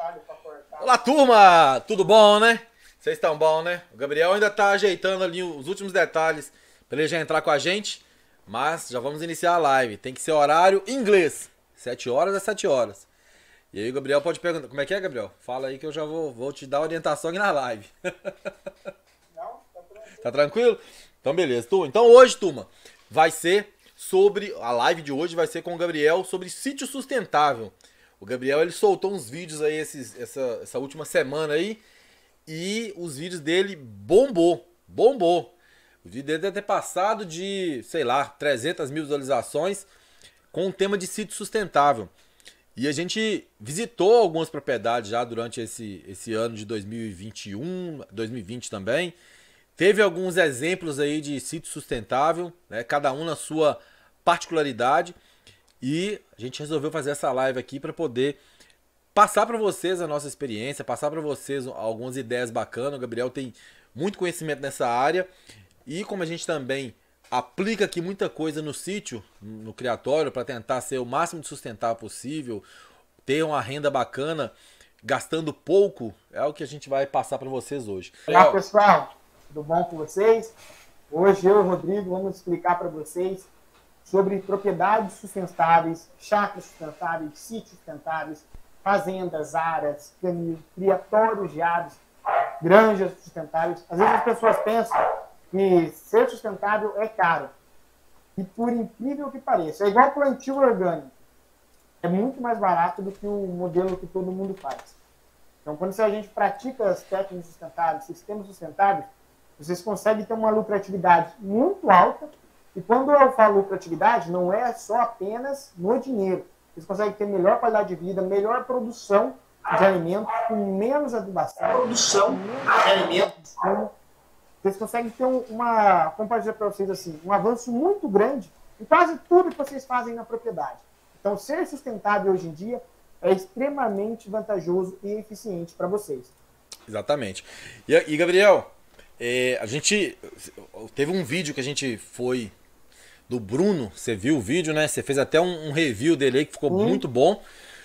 Olá, turma! Tudo bom, né? Vocês estão bom, né? O Gabriel ainda tá ajeitando ali os últimos detalhes para ele já entrar com a gente, mas já vamos iniciar a live. Tem que ser horário inglês. 7 horas é 7 horas. E aí o Gabriel pode perguntar, como é que é, Gabriel? Fala aí que eu já vou te dar orientação aqui na live. Não, Tá tranquilo? Então beleza. Então hoje, turma, vai ser sobre, a live de hoje vai ser com o Gabriel sobre sítio sustentável. O Gabriel, ele soltou uns vídeos aí essa última semana aí e os vídeos dele bombou. O vídeo dele deve ter passado de, sei lá, 300 mil visualizações com o tema de sítio sustentável. E a gente visitou algumas propriedades já durante esse ano de 2021, 2020 também. Teve alguns exemplos aí de sítio sustentável, né? Cada um na sua particularidade. E a gente resolveu fazer essa live aqui para poder passar para vocês a nossa experiência, passar para vocês algumas ideias bacanas. O Gabriel tem muito conhecimento nessa área. E como a gente também aplica aqui muita coisa no sítio, no criatório, para tentar ser o máximo de sustentável possível, ter uma renda bacana, gastando pouco, é o que a gente vai passar para vocês hoje. Olá, pessoal, tudo bom com vocês? Hoje eu e o Rodrigo vamos explicar para vocês sobre propriedades sustentáveis, chácaras sustentáveis, sítios sustentáveis, fazendas, áreas, canil, criatórios de aves, granjas sustentáveis. Às vezes as pessoas pensam que ser sustentável é caro. E por incrível que pareça, é igual plantio orgânico. É muito mais barato do que o modelo que todo mundo faz. Então, quando a gente pratica as técnicas sustentáveis, sistemas sustentáveis, vocês conseguem ter uma lucratividade muito alta. E quando eu falo lucratividade, não é só apenas no dinheiro. Vocês conseguem ter melhor qualidade de vida, melhor produção de alimentos, com menos adubação, vocês conseguem ter como pode dizer para vocês assim, um avanço muito grande em quase tudo que vocês fazem na propriedade. Então, ser sustentável hoje em dia é extremamente vantajoso e eficiente para vocês. Exatamente. E Gabriel, a gente teve um vídeo que a gente foi do Bruno, você viu o vídeo, né? Você fez até um review dele aí que ficou muito bom.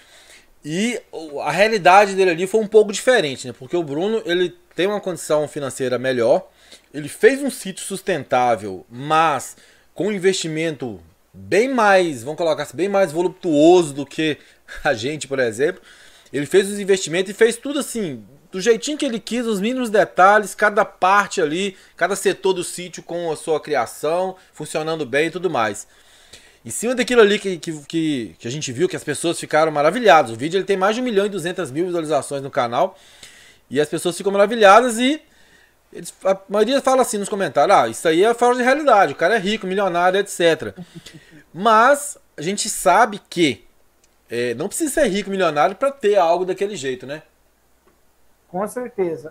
E a realidade dele ali foi um pouco diferente, né? Porque o Bruno, ele tem uma condição financeira melhor, ele fez um sítio sustentável, mas com um investimento bem mais, vamos colocar assim, bem mais voluptuoso do que a gente, por exemplo. Ele fez os investimentos e fez tudo assim, do jeitinho que ele quis, os mínimos detalhes, cada parte ali, cada setor do sítio com a sua criação, funcionando bem e tudo mais. Em cima daquilo ali que a gente viu, que as pessoas ficaram maravilhadas. O vídeo ele tem mais de 1.200.000 visualizações no canal. E as pessoas ficam maravilhadas e a maioria fala assim nos comentários, isso aí é fora de realidade, o cara é rico, milionário, etc. Mas a gente sabe que não precisa ser rico, milionário para ter algo daquele jeito, né? Com certeza.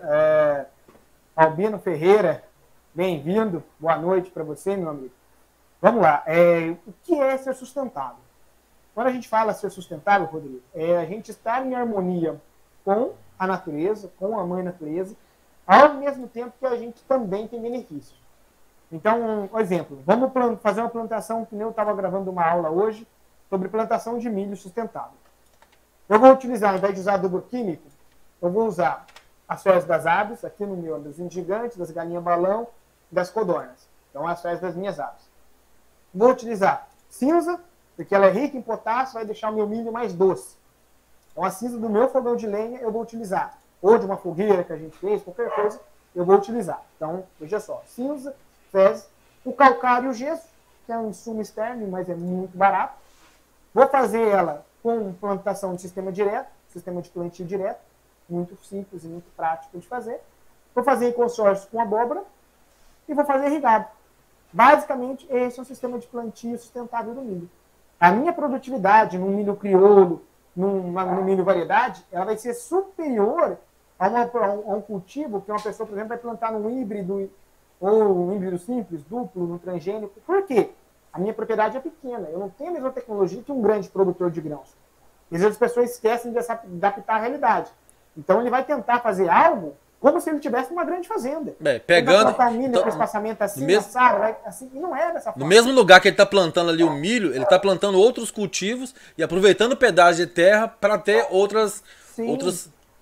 Albino Ferreira, bem-vindo. Boa noite para você, meu amigo. Vamos lá. O que é ser sustentável? Quando a gente fala ser sustentável, Rodrigo, a gente estar em harmonia com a natureza, com a mãe natureza, ao mesmo tempo que a gente também tem benefícios. Então, por exemplo, vamos fazer uma plantação, que nem eu estava gravando uma aula hoje, sobre plantação de milho sustentável. Eu vou utilizar, ao invés de usar adubo químico, eu vou usar as fezes das aves, aqui no meu, das gigantes, das galinhas balão, das codornas. Então, as fezes das minhas aves. Vou utilizar cinza, porque ela é rica em potássio, vai deixar o meu milho mais doce. Então, a cinza do meu fogão de lenha eu vou utilizar. Ou de uma fogueira que a gente fez, qualquer coisa, eu vou utilizar. Então, veja só, cinza, fezes, o calcário e o gesso, que é um insumo externo, mas é muito barato. Vou fazer ela com plantação de sistema direto, sistema de plantio direto, muito simples e muito prático de fazer. Vou fazer em consórcio com abóbora e vou fazer irrigado. Basicamente, esse é o sistema de plantio sustentável do milho. A minha produtividade no milho crioulo, no milho variedade, ela vai ser superior a um cultivo que uma pessoa, por exemplo, vai plantar num híbrido, ou um híbrido simples, duplo, no transgênico. Por quê? A minha propriedade é pequena, eu não tenho a mesma tecnologia que um grande produtor de grãos. Às vezes as pessoas esquecem de se adaptar à realidade. Então ele vai tentar fazer algo como se ele tivesse uma grande fazenda. Pegando milho com espaçamento assim, assim, e não é dessa forma. No mesmo lugar que ele está plantando ali o milho, ele está plantando outros cultivos e aproveitando o pedaço de terra para ter outras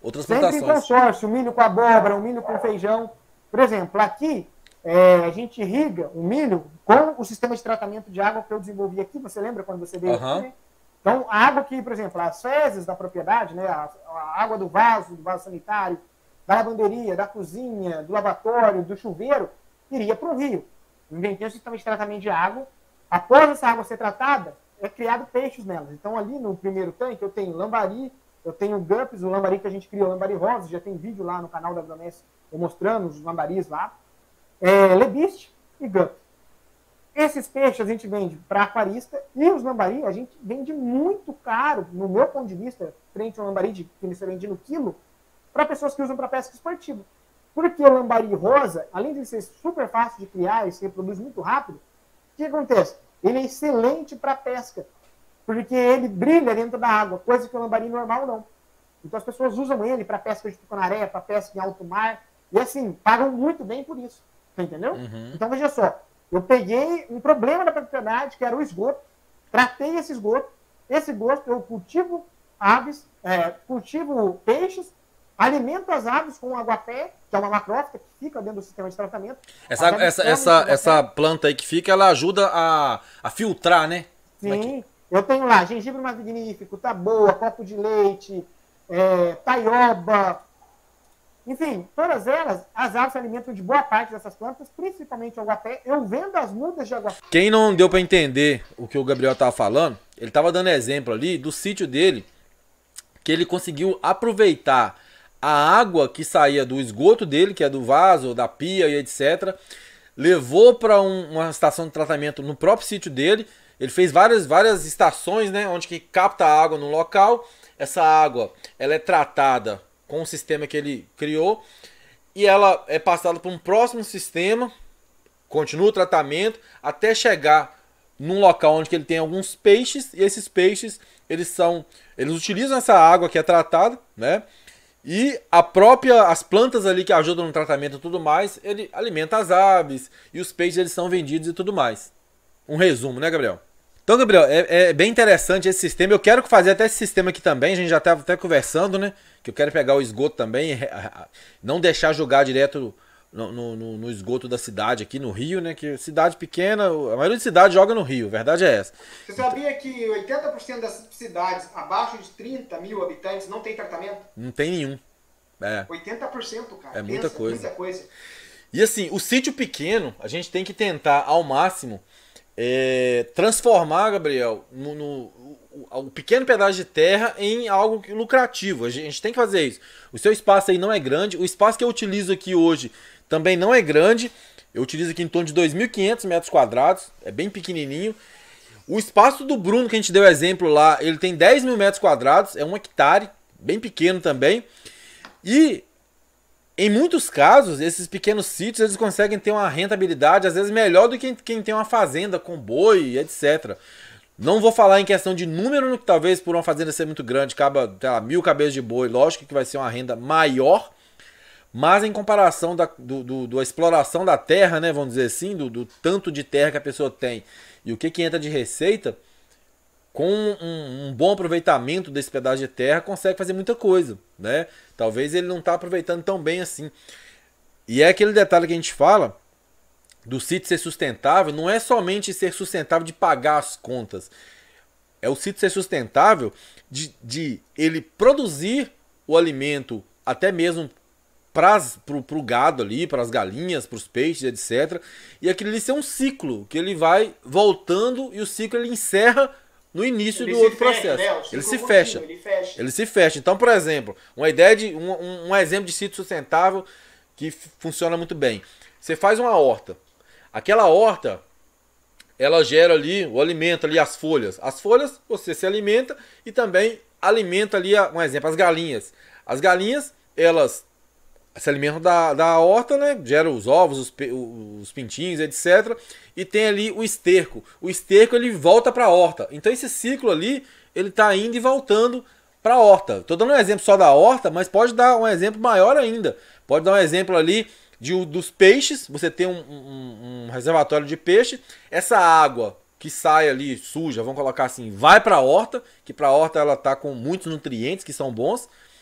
outras Sempre em plantações. consórcio, milho com abóbora, um milho com feijão. Por exemplo, aqui a gente irriga o milho com o sistema de tratamento de água que eu desenvolvi aqui. Você lembra quando você veio aqui, né? Então, a água que, por exemplo, as fezes da propriedade, né, a água do vaso sanitário, da lavanderia, da cozinha, do lavatório, do chuveiro, iria para o rio. Inventei um sistema de tratamento de água. Após essa água ser tratada, é criado peixes nelas. Então, ali no primeiro tanque, eu tenho lambari, eu tenho gups, o lambari que a gente criou, lambari rosa, já tem vídeo lá no canal da Agromess, eu mostrando os lambaris lá, lebiste e gup. Esses peixes a gente vende para aquarista e os lambari a gente vende muito caro, no meu ponto de vista, frente ao lambari que você vende no quilo, para pessoas que usam para pesca esportiva. Porque o lambari rosa, além de ser super fácil de criar e se reproduz muito rápido, o que acontece? Ele é excelente para pesca, porque ele brilha dentro da água, coisa que o lambari normal não. Então as pessoas usam ele para pesca de tucunaré, para pesca em alto mar, e assim, pagam muito bem por isso. Entendeu? Uhum. Então veja só, eu peguei um problema da propriedade, que era o esgoto, tratei esse esgoto eu cultivo aves, cultivo peixes, alimento as aves com aguapé, que é uma macrófita que fica dentro do sistema de tratamento. Essa planta aí que fica, ela ajuda a filtrar, né? Sim, eu tenho lá gengibre magnífico, taboa, copo de leite, taioba, enfim, todas elas, as aves se alimentam de boa parte dessas plantas, principalmente o aguapé. Eu vendo as mudas de aguapé. Quem não deu para entender o que o Gabriel estava falando, ele estava dando exemplo ali do sítio dele, que ele conseguiu aproveitar a água que saía do esgoto dele, que é do vaso, da pia e etc., levou para uma estação de tratamento no próprio sítio dele. Ele fez várias estações, né, onde que capta a água no local. Essa água, ela é tratada com o sistema que ele criou e ela é passada para um próximo sistema, continua o tratamento até chegar num local onde que ele tem alguns peixes, e esses peixes eles utilizam essa água que é tratada, né? E as plantas ali que ajudam no tratamento e tudo mais, ele alimenta as aves e os peixes eles são vendidos e tudo mais. Um resumo, né, Gabriel? Então, Gabriel, é bem interessante esse sistema. Eu quero fazer até esse sistema aqui também. A gente já estava até conversando, né? Que eu quero pegar o esgoto também, não deixar jogar direto no esgoto da cidade aqui no Rio, né? Que cidade pequena, a maioria de cidades joga no Rio, a verdade é essa. Você sabia que 80% das cidades abaixo de 30 mil habitantes não tem tratamento? Não tem nenhum. 80%, cara. É muita coisa. Muita coisa. E assim, o sítio pequeno, a gente tem que tentar ao máximo transformar, Gabriel, o pequeno pedaço de terra em algo lucrativo. A gente tem que fazer isso. O seu espaço aí não é grande. O espaço que eu utilizo aqui hoje também não é grande. Eu utilizo aqui em torno de 2.500 metros quadrados. É bem pequenininho. O espaço do Bruno, que a gente deu exemplo lá, ele tem 10 mil metros quadrados. É 1 hectare. Bem pequeno também. E em muitos casos, esses pequenos sítios eles conseguem ter uma rentabilidade às vezes melhor do que quem tem uma fazenda com boi, etc. Não vou falar em questão de número, que talvez por uma fazenda ser muito grande, acaba 1.000 cabeças de boi, lógico que vai ser uma renda maior, mas em comparação da exploração da terra, né, vamos dizer assim, do tanto de terra que a pessoa tem e o que entra de receita, com um bom aproveitamento desse pedaço de terra, consegue fazer muita coisa, né? Talvez ele não está aproveitando tão bem assim. E é aquele detalhe que a gente fala do sítio ser sustentável, não é somente ser sustentável de pagar as contas. É o sítio ser sustentável de ele produzir o alimento até mesmo para o gado ali, para as galinhas, para os peixes, etc. E aquilo ali ser um ciclo, que ele vai voltando e o ciclo ele encerra no início do outro processo. Né? Ele se fecha. Então, por exemplo, um exemplo de sítio sustentável que funciona muito bem. Você faz uma horta. Aquela horta, ela gera ali o alimento, ali as folhas. As folhas você se alimenta e também alimenta ali, um exemplo, as galinhas. As galinhas, elas se alimentam da horta, né? Geram os ovos, os pintinhos, etc. E tem ali o esterco. O esterco ele volta para a horta. Então esse ciclo ali, ele está indo e voltando para a horta. Estou dando um exemplo só da horta, mas pode dar um exemplo maior ainda. Pode dar um exemplo ali dos peixes. Você tem um reservatório de peixe. Essa água que sai ali suja, vamos colocar assim, vai para a horta. Que para a horta ela está com muitos nutrientes que são bons.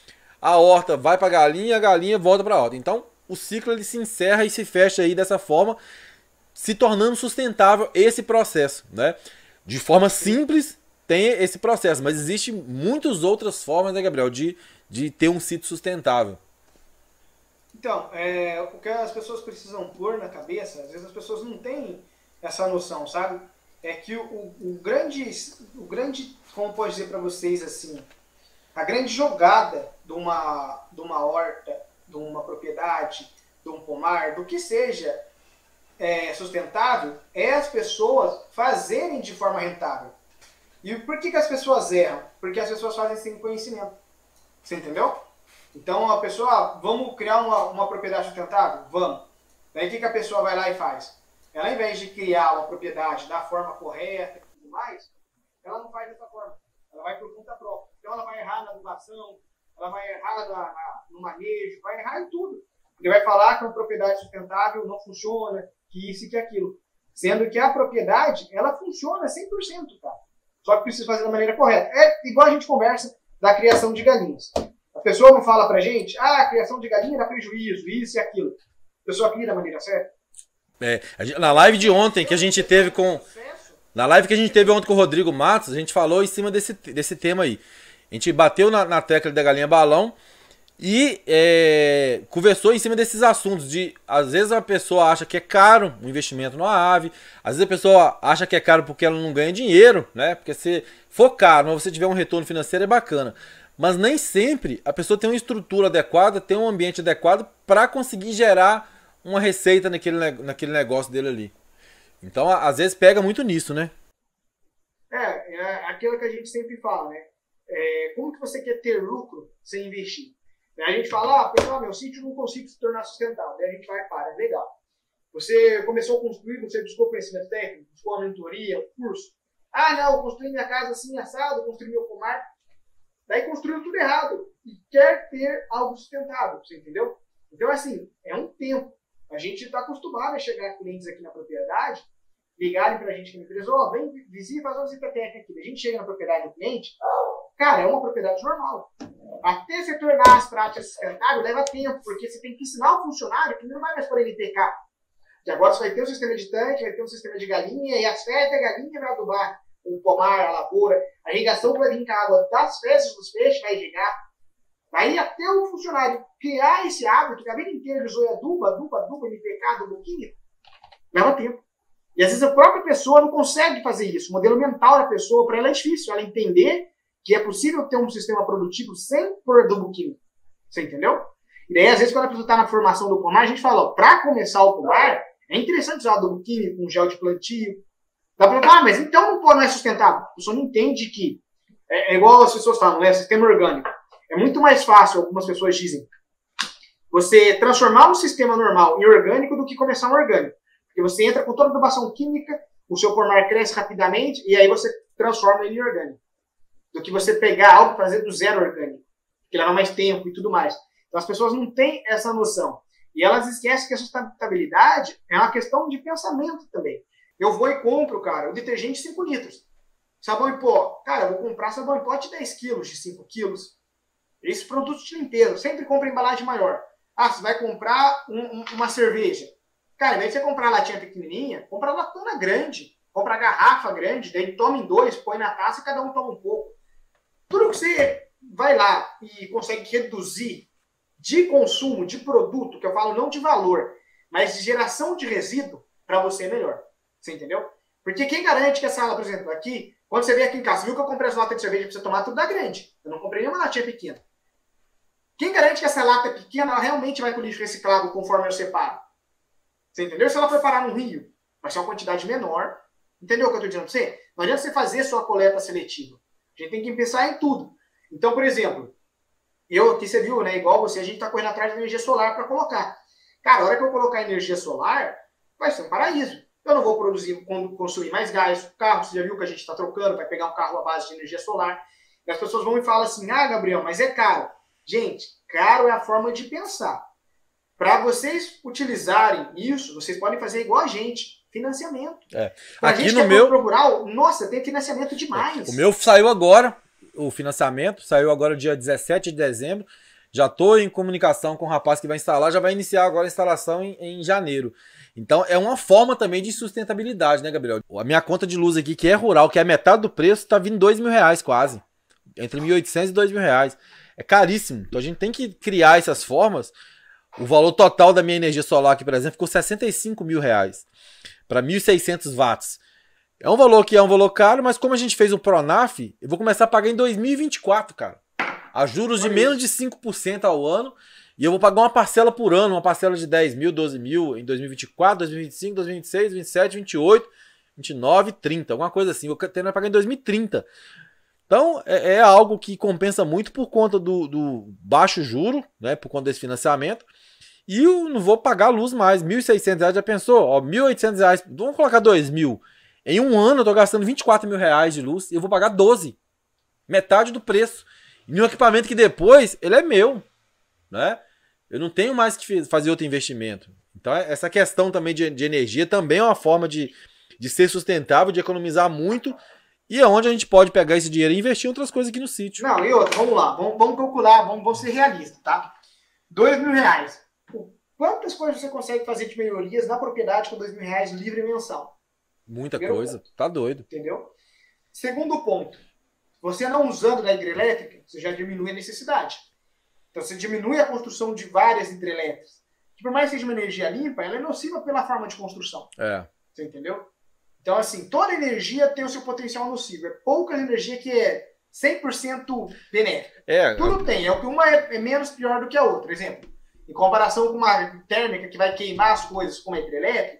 a horta vai para a galinha volta para a horta. Então, o ciclo ele se encerra e se fecha aí dessa forma, se tornando sustentável esse processo, né? De forma simples tem esse processo, mas existem muitas outras formas, né, Gabriel, de ter um sítio sustentável. Então, o que as pessoas precisam pôr na cabeça, às vezes as pessoas não têm essa noção, sabe? É que o grande, como pode dizer para vocês assim, a grande jogada de uma horta, de uma propriedade, de um pomar, do que seja sustentável, é as pessoas fazerem de forma rentável. E por que as pessoas erram? Porque as pessoas fazem sem conhecimento. Você entendeu? Então a pessoa, vamos criar uma propriedade sustentável? Vamos. Daí o que a pessoa vai lá e faz? Ela, ao invés de criar uma propriedade da forma correta e tudo mais, ela não faz dessa forma. Ela vai por conta própria. Então ela vai errar na adubação, ela vai errar no manejo, vai errar em tudo. Ele vai falar que uma propriedade sustentável não funciona, que isso e que aquilo. Sendo que a propriedade, ela funciona 100%, cara. Só que precisa fazer da maneira correta. É igual a gente conversa da criação de galinhas. A pessoa não fala pra gente, a criação de galinha dá prejuízo, isso e aquilo. A pessoa cria da maneira certa. Na live de ontem que a gente teve com... Na live que a gente teve ontem com o Rodrigo Matos, a gente falou em cima desse tema aí. A gente bateu na tecla da galinha balão e conversou em cima desses assuntos de, às vezes a pessoa acha que é caro um investimento numa ave, às vezes a pessoa acha que é caro porque ela não ganha dinheiro, né? Porque se for caro, mas você tiver um retorno financeiro é bacana. Mas nem sempre a pessoa tem uma estrutura adequada, tem um ambiente adequado para conseguir gerar uma receita naquele negócio dele ali. Então, às vezes pega muito nisso, né? É aquilo que a gente sempre fala, né? Como que você quer ter lucro sem investir? A gente fala, pessoal, meu sítio não consigo se tornar sustentável. Daí a gente vai para, legal. Você começou a construir, você buscou conhecimento técnico, buscou uma mentoria, um curso. Ah, não, eu construí minha casa assim, assado, construí meu pomar. Daí construiu tudo errado e quer ter algo sustentável, você entendeu? Então, assim, é um tempo. A gente está acostumado a chegar clientes aqui na propriedade, ligarem para a gente na empresa, vem visita, faz uma visita técnica aqui. A gente chega na propriedade do cliente, cara, é uma propriedade normal. Até você tornar as práticas sustentáveis leva tempo, porque você tem que ensinar o funcionário que não vai mais por NPK. E agora você vai ter um sistema de tanque, vai ter um sistema de galinha, e as fezes da galinha vai adubar o pomar, a lavoura, a irrigação que vai vir com a água das fezes dos peixes vai irrigar. Aí até o funcionário criar esse hábito, que a vida inteira ele usou aduba, NPK, adubo químico, leva tempo. E às vezes a própria pessoa não consegue fazer isso. O modelo mental da pessoa, para ela é difícil, ela entender que é possível ter um sistema produtivo sem pôr adubo químico. Você entendeu? E daí, às vezes, quando a pessoa está na formação do pomar, a gente fala, para começar o pomar, é interessante usar adubo químico, um gel de plantio. Dá para falar, mas então não é sustentável. A pessoa não entende que é igual as pessoas falam, né? Sistema orgânico. É muito mais fácil, algumas pessoas dizem, você transformar um sistema normal em orgânico do que começar um orgânico. Porque você entra com toda a adubação química, o seu pomar cresce rapidamente e aí você transforma ele em orgânico. Do que você pegar algo e fazer do zero orgânico. Que leva mais tempo e tudo mais. Então as pessoas não têm essa noção. E elas esquecem que a sustentabilidade é uma questão de pensamento também. Eu vou e compro, cara, o detergente 5 litros. Sabão em pó. Cara, eu vou comprar sabão em pó de 10 quilos, de 5 quilos. Esses produtos de limpeza. Sempre compra embalagem maior. Ah, você vai comprar uma cerveja. Cara, ao invés de você comprar a latinha pequenininha, compra a latona grande. Compra a garrafa grande, daí toma em 2, põe na taça e cada um toma um pouco. Tudo que você vai lá e consegue reduzir de consumo, de produto, que eu falo não de valor, mas de geração de resíduo, para você é melhor. Você entendeu? Porque quem garante que essa, por exemplo, aqui, quando você vem aqui em casa, você viu que eu comprei as latas de cerveja para você tomar tudo da grande. Eu não comprei nenhuma latinha pequena. Quem garante que essa lata pequena ela realmente vai para o lixo reciclável conforme eu separo? Você entendeu? Se ela for parar no rio, vai ser uma quantidade menor. Entendeu o que eu estou dizendo para você? Não adianta você fazer sua coleta seletiva. A gente tem que pensar em tudo. Então, por exemplo, eu aqui você viu, né? Igual você, a gente está correndo atrás de energia solar para colocar. Cara, a hora que eu colocar energia solar, vai ser um paraíso. Eu não vou consumir mais gás. O carro, você já viu que a gente está trocando, vai pegar um carro à base de energia solar. E as pessoas vão me falar assim, ah, Gabriel, mas é caro. Gente, caro é a forma de pensar. Para vocês utilizarem isso, vocês podem fazer igual a gente, financiamento. Aqui no meu rural, nossa, tem financiamento demais. O meu saiu agora, o financiamento, saiu agora dia 17 de dezembro. Já estou em comunicação com o rapaz que vai instalar, já vai iniciar agora a instalação em janeiro. Então é uma forma também de sustentabilidade, né, Gabriel? A minha conta de luz aqui, que é rural, que é a metade do preço, tá vindo R$ 2.000 quase. Entre 1.800 e R$ 2.000. É caríssimo. Então a gente tem que criar essas formas. O valor total da minha energia solar aqui, por exemplo, ficou R$ 65.000 para 1.600 watts. É um valor que é um valor caro, mas como a gente fez um Pronaf, eu vou começar a pagar em 2024, cara. A juros de menos de 5% ao ano. E eu vou pagar uma parcela por ano, uma parcela de 10 mil, 12 mil em 2024, 2025, 2026, 2027, 2028, 2029, 30. Alguma coisa assim. Vou ter que pagar em 2030. Então, é algo que compensa muito por conta do baixo juro, né? Por conta desse financiamento. E eu não vou pagar a luz mais. R$ 1.600, já pensou? Ó, R$ 1.800, vamos colocar 2.000. Em um ano eu tô gastando R$ 24.000 de luz e eu vou pagar 12. Metade do preço. E um equipamento que depois, ele é meu, né? Eu não tenho mais que fazer outro investimento. Então, essa questão também de energia também é uma forma de ser sustentável, de economizar muito. E é onde a gente pode pegar esse dinheiro e investir em outras coisas aqui no sítio. Não, e outra, vamos lá. Vamos calcular, vamos ser realistas, tá? R$ 2.000. Quantas coisas você consegue fazer de melhorias na propriedade com R$ 2.000 livre mensal? Muita coisa. Tá doido. Entendeu? Segundo ponto. Você não usando da hidrelétrica, você já diminui a necessidade. Então você diminui a construção de várias hidrelétricas. Que por mais que seja uma energia limpa, ela é nociva pela forma de construção. Você entendeu? Então, assim, toda energia tem o seu potencial nocivo. É pouca energia que é 100% benéfica. Tudo tem. É que uma é menos pior do que a outra. Exemplo, em comparação com uma térmica que vai queimar as coisas como a hidrelétrica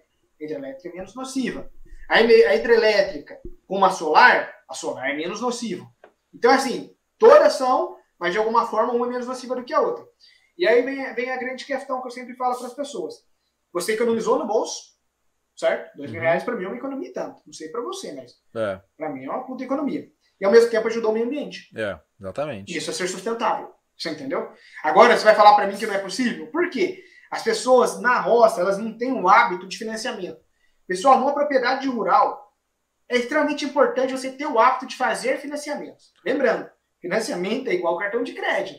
é menos nociva. A hidrelétrica com uma solar, a solar é menos nociva. Então, assim, todas são, mas de alguma forma uma é menos nociva do que a outra. E aí vem a grande questão que eu sempre falo para as pessoas. Você economizou no bolso, certo? R$ 2.000 para mim é uma economia tanto. Não sei para você, mas para mim é uma puta economia. E ao mesmo tempo ajudou o meio ambiente. Exatamente. Isso é ser sustentável. Você entendeu? Agora você vai falar para mim que não é possível? Por quê? As pessoas na roça, elas não têm o hábito de financiamento. Pessoal, numa propriedade rural, é extremamente importante você ter o hábito de fazer financiamentos. Lembrando, financiamento é igual cartão de crédito.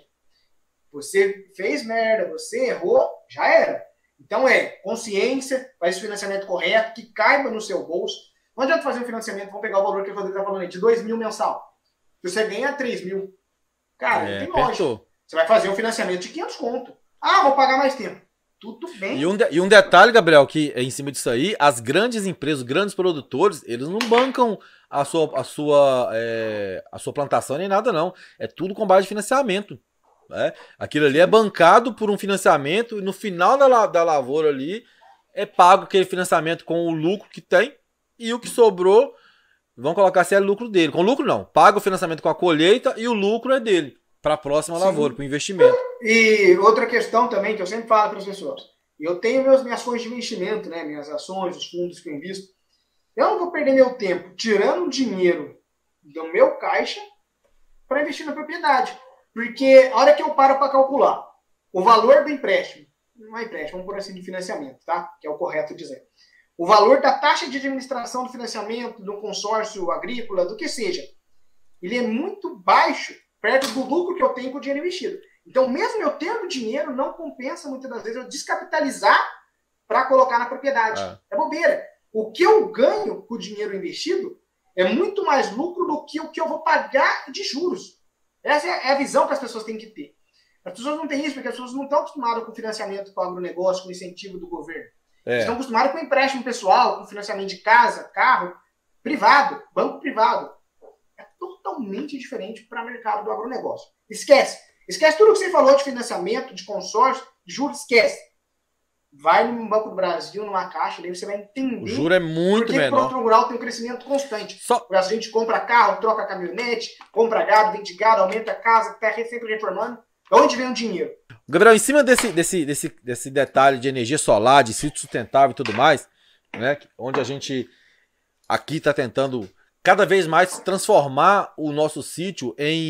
Você fez merda, você errou, já era. Então consciência, faz o financiamento correto, que caiba no seu bolso. Não adianta fazer um financiamento, vamos pegar o valor que o Rodrigo está falando aí, de 2.000 mensal. Se você ganha 3.000. Cara, não tem lógica. Você vai fazer um financiamento de 500 conto. Ah, vou pagar mais tempo. Tudo bem. E um detalhe, Gabriel, que é em cima disso aí, as grandes empresas, os grandes produtores, eles não bancam a sua plantação nem nada, não. É tudo com base de financiamento. Né? Aquilo ali é bancado por um financiamento e no final da lavoura ali é pago aquele financiamento com o lucro que tem e o que sobrou, vão colocar se é lucro dele. Com lucro não, paga o financiamento com a colheita e o lucro é dele, para a próxima lavoura, para o investimento. E outra questão também que eu sempre falo para as pessoas, eu tenho minhas ações de investimento, né, minhas ações, os fundos que eu invisto, eu não vou perder meu tempo tirando dinheiro do meu caixa para investir na propriedade. Porque a hora que eu paro para calcular o valor do empréstimo, não é empréstimo, vamos por assim, de financiamento, tá? Que é o correto dizer. O valor da taxa de administração do financiamento, do consórcio agrícola, do que seja, ele é muito baixo perto do lucro que eu tenho com o dinheiro investido. Então, mesmo eu tendo dinheiro, não compensa muitas das vezes eu descapitalizar para colocar na propriedade. É bobeira. O que eu ganho com o dinheiro investido é muito mais lucro do que o que eu vou pagar de juros. Essa é a visão que as pessoas têm que ter. As pessoas não têm isso porque as pessoas não estão acostumadas com financiamento com o agronegócio, com incentivo do governo. Estão acostumadas com empréstimo pessoal, com financiamento de casa, carro, privado, banco privado. É totalmente diferente para o mercado do agronegócio. Esquece. Esquece tudo que você falou de financiamento, de consórcio, de juros, esquece. Vai no Banco do Brasil, numa caixa, daí você vai entender. O juro é muito menor. Porque o produto rural tem um crescimento constante. A gente compra carro, troca caminhonete, compra gado, vende gado, aumenta a casa, está sempre reformando. De onde vem o dinheiro? Gabriel, em cima desse detalhe de energia solar, de sítio sustentável e tudo mais, né, onde a gente aqui está tentando cada vez mais transformar o nosso sítio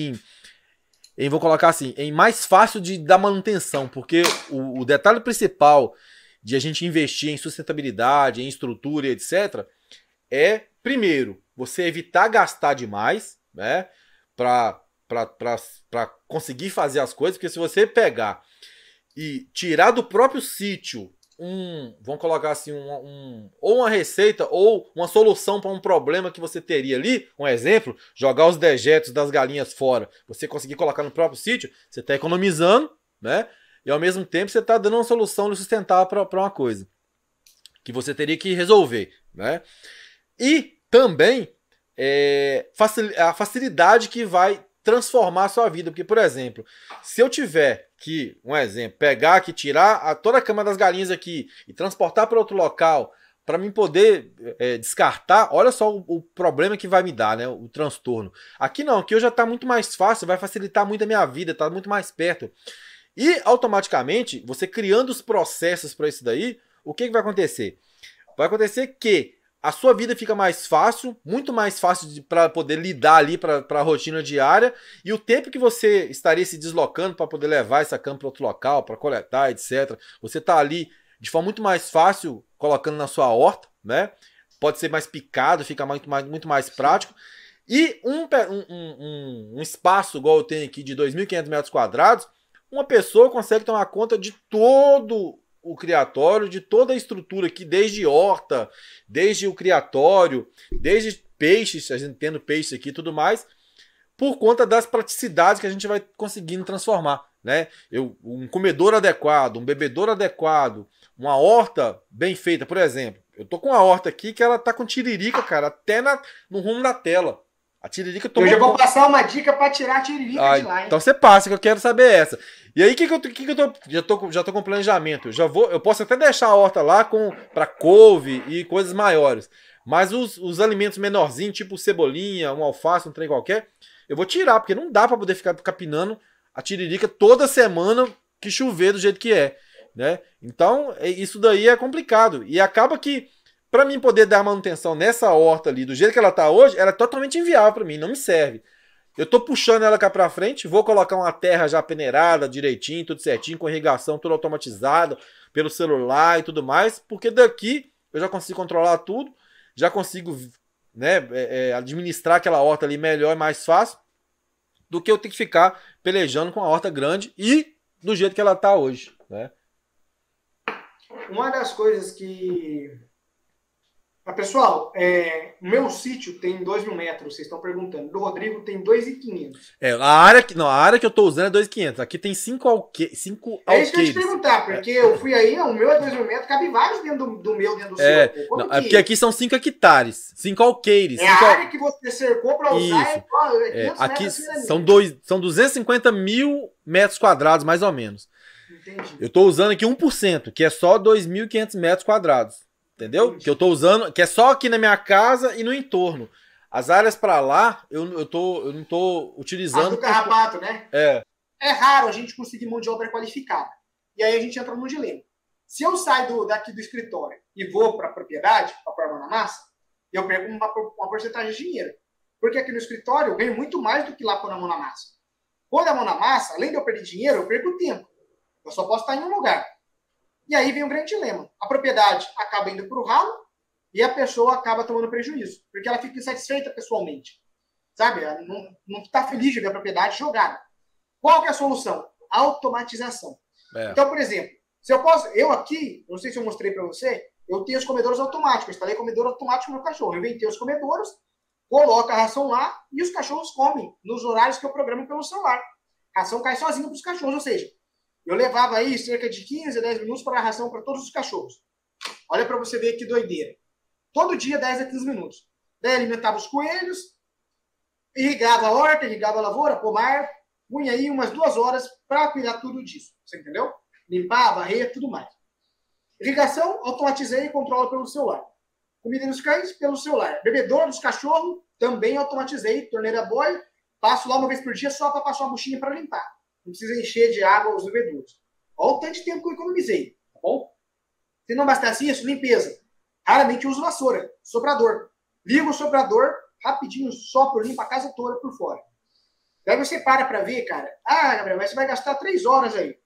vou colocar assim, em mais fácil da manutenção, porque o detalhe principal de a gente investir em sustentabilidade, em estrutura e etc, primeiro, você evitar gastar demais, né, para para conseguir fazer as coisas, porque se você pegar e tirar do próprio sítio vamos colocar assim, ou uma receita ou uma solução para um problema que você teria ali, um exemplo, jogar os dejetos das galinhas fora, você conseguir colocar no próprio sítio, você está economizando, né? E ao mesmo tempo você está dando uma solução sustentável para uma coisa que você teria que resolver, né? E também a facilidade que vai transformar a sua vida. Porque, por exemplo, se eu tiver que, um exemplo, pegar aqui, tirar toda a cama das galinhas aqui e transportar para outro local para mim poder descartar, olha só o problema que vai me dar, né? O transtorno. Aqui não, aqui já está muito mais fácil, vai facilitar muito a minha vida, está muito mais perto. E automaticamente, você criando os processos para isso daí, o que vai acontecer? Vai acontecer que a sua vida fica mais fácil, muito mais fácil para poder lidar ali para a rotina diária, e o tempo que você estaria se deslocando para poder levar essa cama para outro local, para coletar, etc. Você está ali de forma muito mais fácil colocando na sua horta, né? Pode ser mais picado, fica muito mais prático. E um espaço igual eu tenho aqui de 2.500 metros quadrados, uma pessoa consegue tomar conta de todo o criatório, de toda a estrutura aqui, desde horta, desde o criatório, desde peixes, a gente tendo peixes aqui e tudo mais, por conta das praticidades que a gente vai conseguindo transformar, né? Um comedor adequado, um bebedouro adequado, uma horta bem feita, por exemplo. Eu tô com uma horta aqui que ela tá com tiririca, cara, até no rumo da tela. A tiririca tomou. Eu já vou passar uma dica para tirar a tiririca de lá, hein? Então você passa, que eu quero saber essa. E aí, que eu tô? Já tô com planejamento. Eu posso até deixar a horta lá para couve e coisas maiores. Mas os alimentos menorzinhos, tipo cebolinha, um alface, um trem qualquer, eu vou tirar, porque não dá para poder ficar capinando a tiririca toda semana que chover do jeito que é, né? Então, isso daí é complicado. E acaba que, para mim poder dar manutenção nessa horta ali, do jeito que ela tá hoje, ela é totalmente inviável para mim, não me serve. Eu tô puxando ela cá pra frente, vou colocar uma terra já peneirada, direitinho, tudo certinho, com irrigação tudo automatizado, pelo celular e tudo mais, porque daqui eu já consigo controlar tudo, já consigo, né, administrar aquela horta ali melhor e mais fácil, do que eu ter que ficar pelejando com a horta grande e do jeito que ela tá hoje, né? Uma das coisas que... pessoal, o meu sítio tem 2.000 metros, vocês estão perguntando. Do Rodrigo tem 2.500. A área que eu tô usando é 2.500. Aqui tem 5 alqueires. É isso que eu ia te perguntar, porque eu fui aí, o meu é 2.000 metros, cabe vários dentro do meu, dentro do seu. É porque aqui são 5 hectares, 5 alqueires. É a área que você cercou para usar, aqui são 250 mil metros quadrados, mais ou menos. Entendi. Eu tô usando aqui 1%, que é só 2.500 metros quadrados. Entendeu? Entendi. Que eu tô usando, que é só aqui na minha casa e no entorno. As áreas para lá, eu não tô utilizando. Do carrapato, né? É raro a gente conseguir mão de obra qualificada. E aí a gente entra num dilema. Se eu saio daqui do escritório e vou para a propriedade, para pôr a mão na massa, eu perco uma porcentagem de dinheiro. Porque aqui no escritório eu ganho muito mais do que lá pôr a mão na massa. Pôr a mão na massa, além de eu perder dinheiro, eu perco tempo. Eu só posso estar em um lugar. E aí vem um grande dilema. A propriedade acaba indo para o ralo e a pessoa acaba tomando prejuízo, porque ela fica insatisfeita pessoalmente. Sabe? Ela não está feliz de ver a propriedade jogada. Qual que é a solução? Automatização. Então, por exemplo, se eu aqui, não sei se eu mostrei para você, eu tenho os comedouros automáticos, eu instalei comedor automático no meu cachorro. Eu inventei os comedouros, coloco a ração lá e os cachorros comem nos horários que eu programo pelo celular. A ração cai sozinha para os cachorros, ou seja, eu levava aí cerca de 15 a 10 minutos para a ração para todos os cachorros. Olha para você ver que doideira. Todo dia 10 a 15 minutos. Daí alimentava os coelhos, irrigava a horta, irrigava a lavoura, pomar, punha aí umas 2 horas para cuidar tudo disso. Você entendeu? Limpar, varrer, tudo mais. Irrigação, automatizei e controlo pelo celular. Comida dos cães, pelo celular. Bebedouro dos cachorros, também automatizei. Torneira boy, passo lá uma vez por dia só para passar uma buchinha para limpar. Não precisa encher de água os bebedouros. Olha o tanto de tempo que eu economizei, tá bom? Se não bastasse isso, limpeza. Raramente uso vassoura, soprador. Ligo o soprador, rapidinho, sopro, limpo a casa toda por fora. Daí você para ver, cara. Ah, Gabriel, mas você vai gastar 3 horas aí.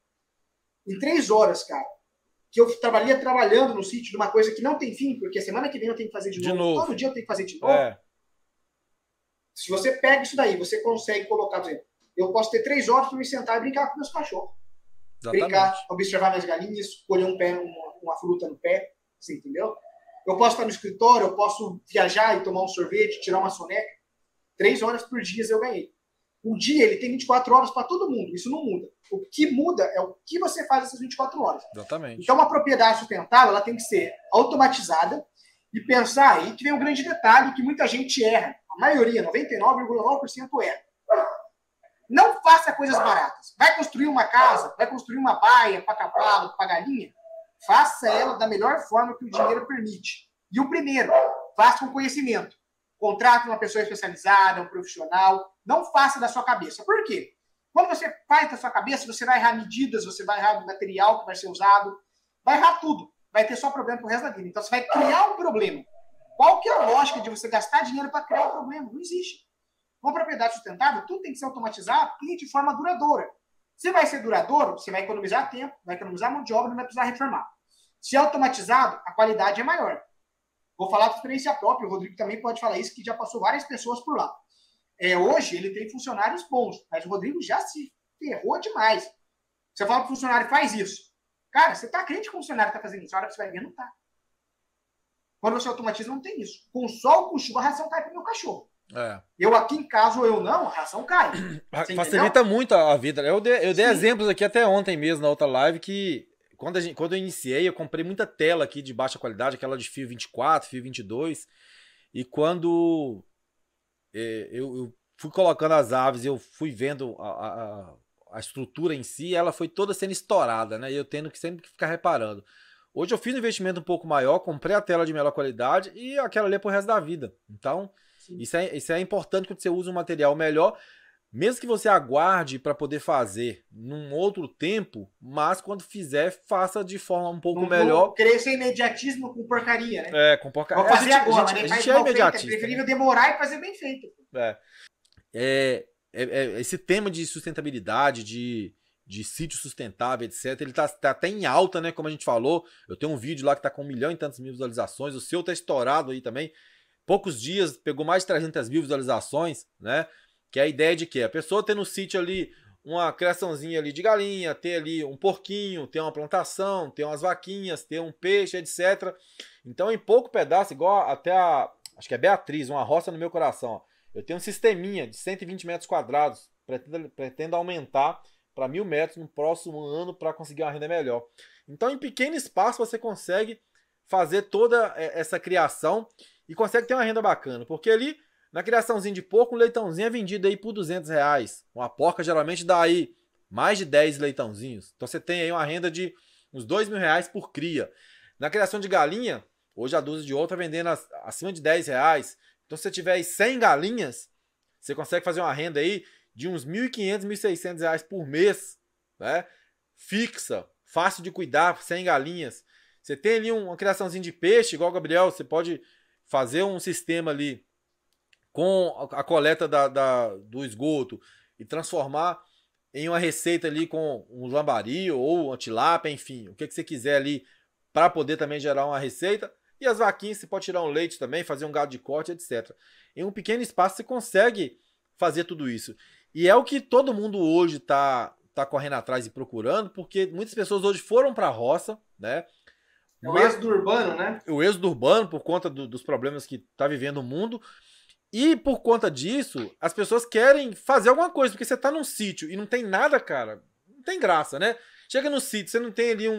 Em 3 horas, cara, que eu trabalhando no sítio de uma coisa que não tem fim, porque semana que vem eu tenho que fazer de novo. Todo dia eu tenho que fazer de novo. Se você pega isso daí, você consegue colocar, por exemplo, eu posso ter 3 horas para me sentar e brincar com meus cachorros. Exatamente. Brincar, observar minhas galinhas, colher um pé, uma fruta no pé, você entendeu? Eu posso estar no escritório, eu posso viajar e tomar um sorvete, tirar uma soneca. 3 horas por dia eu ganhei. O dia, ele tem 24 horas para todo mundo, isso não muda. O que muda é o que você faz essas 24 horas. Exatamente. Então, uma propriedade sustentável, ela tem que ser automatizada e pensar aí que vem um grande detalhe que muita gente erra. A maioria, 99,9% erra. Não faça coisas baratas. Vai construir uma casa, vai construir uma baia para cavalo, para galinha, faça ela da melhor forma que o dinheiro permite. E o primeiro, faça com conhecimento. Contrate uma pessoa especializada, um profissional. Não faça da sua cabeça. Por quê? Quando você faz da sua cabeça, você vai errar medidas, você vai errar o material que vai ser usado, vai errar tudo. Vai ter só problema pro resto da vida. Então você vai criar um problema. Qual que é a lógica de você gastar dinheiro para criar um problema? Não existe. Uma propriedade sustentável, tudo tem que ser automatizado e de forma duradoura. Se vai ser duradouro, você vai economizar tempo, vai economizar mão de obra, não vai precisar reformar. Se é automatizado, a qualidade é maior. Vou falar de experiência própria, o Rodrigo também pode falar isso, que já passou várias pessoas por lá. Hoje, ele tem funcionários bons, mas o Rodrigo já se ferrou demais. Você fala para o funcionário, faz isso. Cara, você está crente que o funcionário está fazendo isso? A hora que você vai ver, não está. Quando você automatiza, não tem isso. Com sol, com chuva, a ração cai para o meu cachorro. Eu aqui em casa ou eu não, a ração cai. Facilita muito a vida. Eu dei exemplos aqui até ontem mesmo, na outra live, que quando eu iniciei, eu comprei muita tela aqui de baixa qualidade, aquela de fio 24, fio 22, e quando eu fui colocando as aves, eu fui vendo a estrutura em si, ela foi toda sendo estourada, né? E eu tendo que sempre ficar reparando. Hoje eu fiz um investimento um pouco maior, comprei a tela de melhor qualidade e aquela ali é pro resto da vida. Então, isso é importante quando você usa um material melhor, mesmo que você aguarde para poder fazer num outro tempo, mas quando fizer, faça de forma um pouco melhor. Não querer ser imediatismo com porcaria, né? Com porcaria. Vou fazer agora, a gente é imediatista. É preferível demorar e fazer bem feito. Esse tema de sustentabilidade, de sítio sustentável, etc., ele tá até em alta, né? Como a gente falou. Eu tenho um vídeo lá que tá com 1 milhão e tantas mil visualizações. O seu tá estourado aí também. Poucos dias, pegou mais de 300 mil visualizações, né? Que é a ideia de que a pessoa ter no sítio ali uma criaçãozinha ali de galinha, ter ali um porquinho, ter uma plantação, ter umas vaquinhas, ter um peixe, etc. Então, em pouco pedaço, igual até acho que é Beatriz, uma roça no meu coração. Ó. Eu tenho um sisteminha de 120 metros quadrados, pretendo aumentar para 1.000 metros no próximo ano para conseguir uma renda melhor. Então, em pequeno espaço, você consegue fazer toda essa criação e consegue ter uma renda bacana, porque ali na criaçãozinha de porco, um leitãozinho é vendido aí por R$200. Uma porca geralmente dá aí mais de 10 leitãozinhos. Então você tem aí uma renda de uns R$2.000 por cria. Na criação de galinha, hoje a dúzia de ouro está vendendo acima de R$10. Então se você tiver aí 100 galinhas, você consegue fazer uma renda aí de uns R$1.500, R$1.600 por mês, né? Fixa, fácil de cuidar, 100 galinhas. Você tem ali uma criaçãozinha de peixe, igual o Gabriel, você pode fazer um sistema ali com a coleta do esgoto e transformar em uma receita ali com um lambari ou uma tilápia, enfim, o que você quiser ali para poder também gerar uma receita. E as vaquinhas, você pode tirar um leite também, fazer um gado de corte, etc. Em um pequeno espaço você consegue fazer tudo isso. E é o que todo mundo hoje está correndo atrás e procurando, porque muitas pessoas hoje foram para a roça, né? O êxodo urbano, né? O êxodo urbano, por conta dos problemas que está vivendo o mundo. E por conta disso, as pessoas querem fazer alguma coisa, porque você tá num sítio e não tem nada, cara, não tem graça, né? Chega no sítio, você não tem ali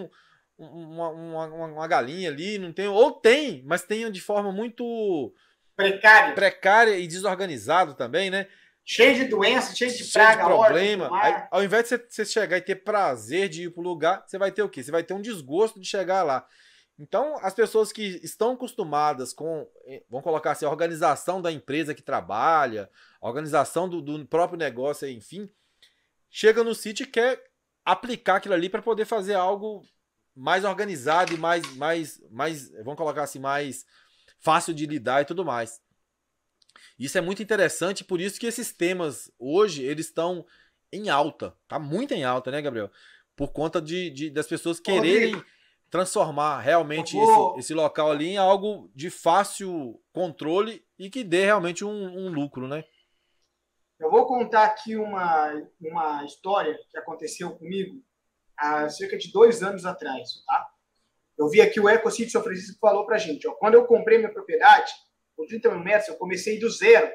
uma galinha ali, não tem, ou tem, mas tem de forma muito precária e desorganizado também, né? Cheio de doença, cheio de praga, de problema. Aí, ao invés de você chegar e ter prazer de ir pro lugar, você vai ter o quê? Você vai ter um desgosto de chegar lá. Então, as pessoas que estão acostumadas com, vamos colocar assim, a organização da empresa que trabalha, a organização do próprio negócio, enfim, chega no sítio e quer aplicar aquilo ali para poder fazer algo mais organizado e mais, vamos colocar assim, mais fácil de lidar e tudo mais. Isso é muito interessante, por isso que esses temas hoje, eles estão em alta. Tá muito em alta, né, Gabriel? Por conta das pessoas quererem transformar realmente esse local ali em algo de fácil controle e que dê realmente um lucro, né? Eu vou contar aqui uma história que aconteceu comigo há cerca de 2 anos atrás, tá? Eu vi aqui o Ecosítio São Francisco falou pra gente, ó, quando eu comprei minha propriedade, com 30 mil metros, eu comecei do zero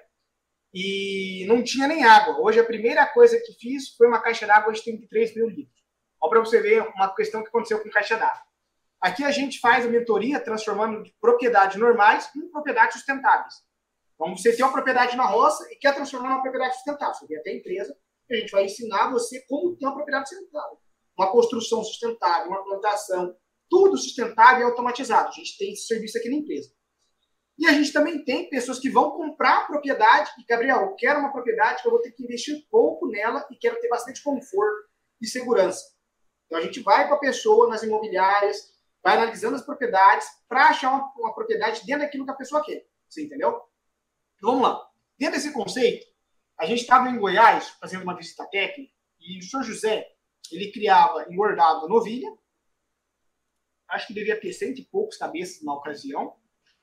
e não tinha nem água. Hoje a primeira coisa que fiz foi uma caixa d'água de 33 mil litros. Ó, para você ver uma questão que aconteceu com caixa d'água. Aqui a gente faz a mentoria transformando propriedades normais em propriedades sustentáveis. Então, você tem uma propriedade na roça e quer transformar numa propriedade sustentável. Você vem até a empresa e a gente vai ensinar você como ter uma propriedade sustentável. Uma construção sustentável, uma plantação, tudo sustentável e automatizado. A gente tem esse serviço aqui na empresa. E a gente também tem pessoas que vão comprar a propriedade e, Gabriel, eu quero uma propriedade que eu vou ter que investir pouco nela e quero ter bastante conforto e segurança. Então, a gente vai com a pessoa nas imobiliárias, vai analisando as propriedades para achar uma propriedade dentro daquilo que a pessoa quer. Você entendeu? Então, vamos lá. Dentro desse conceito, a gente estava em Goiás fazendo uma visita técnica e o senhor José, ele criava, engordava novilha, acho que devia ter 100 e poucos cabeças na ocasião,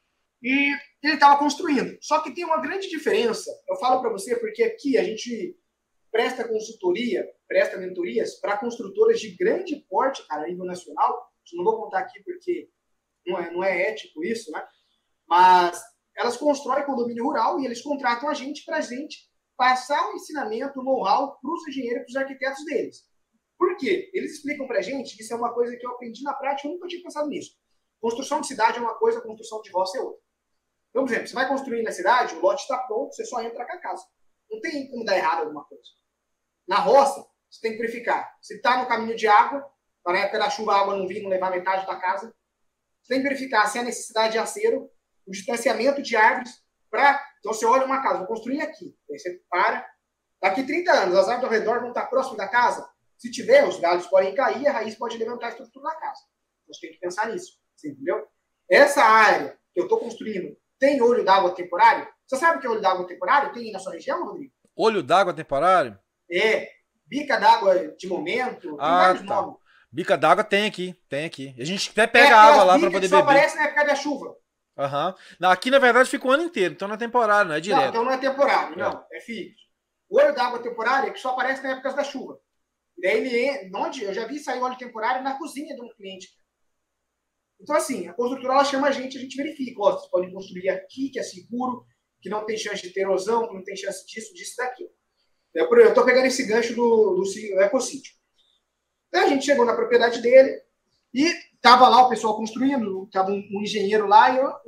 e ele estava construindo. Só que tem uma grande diferença, eu falo para você, porque aqui a gente presta consultoria, presta mentorias para construtoras de grande porte, cara, a nível nacional. Eu não vou contar aqui porque não é ético isso, né? Mas elas constroem condomínio rural e eles contratam a gente para a gente passar o ensinamento, o know-how para os engenheiros e para os arquitetos deles. Por quê? Eles explicam para a gente que isso é uma coisa que eu aprendi na prática, eu nunca tinha pensado nisso. Construção de cidade é uma coisa, construção de roça é outra. Então, por exemplo, você vai construir na cidade, o lote está pronto, você só entra com a casa. Não tem como dar errado alguma coisa. Na roça, você tem que verificar. Se está no caminho de água, para na época da chuva a água não vir, não levar metade da casa. Você tem que verificar se há necessidade de acero, o distanciamento de árvores. Então, você olha uma casa, vou construir aqui. Aí você para. Daqui 30 anos, as árvores ao redor vão estar próximas da casa. Se tiver, os galhos podem cair, a raiz pode levantar a estrutura da casa. Então, você tem que pensar nisso. Você entendeu? Essa área que eu estou construindo tem olho d'água temporário? Você sabe o que é olho d'água temporário? Tem aí na sua região, Rodrigo? Olho d'água temporário? É. Bica d'água de momento. Tem vários nomes. Bica d'água tem aqui. A gente até pega água lá para poder beber. Só aparece na época da chuva. Aham. Aqui, na verdade, fica o ano inteiro. Então não é temporário, não é direto. Não, então não é temporário, não. É fixo. O olho d'água temporário é que só aparece na época da chuva. E daí eu já vi sair óleo temporário na cozinha de um cliente. Então, assim, a construtora ela chama a gente verifica. Ó, vocês podem construir aqui, que é seguro, que não tem chance de ter erosão, que não tem chance disso, daquilo. Eu estou pegando esse gancho do Ecosítio. Então, a gente chegou na propriedade dele e estava lá o pessoal construindo, estava um engenheiro lá,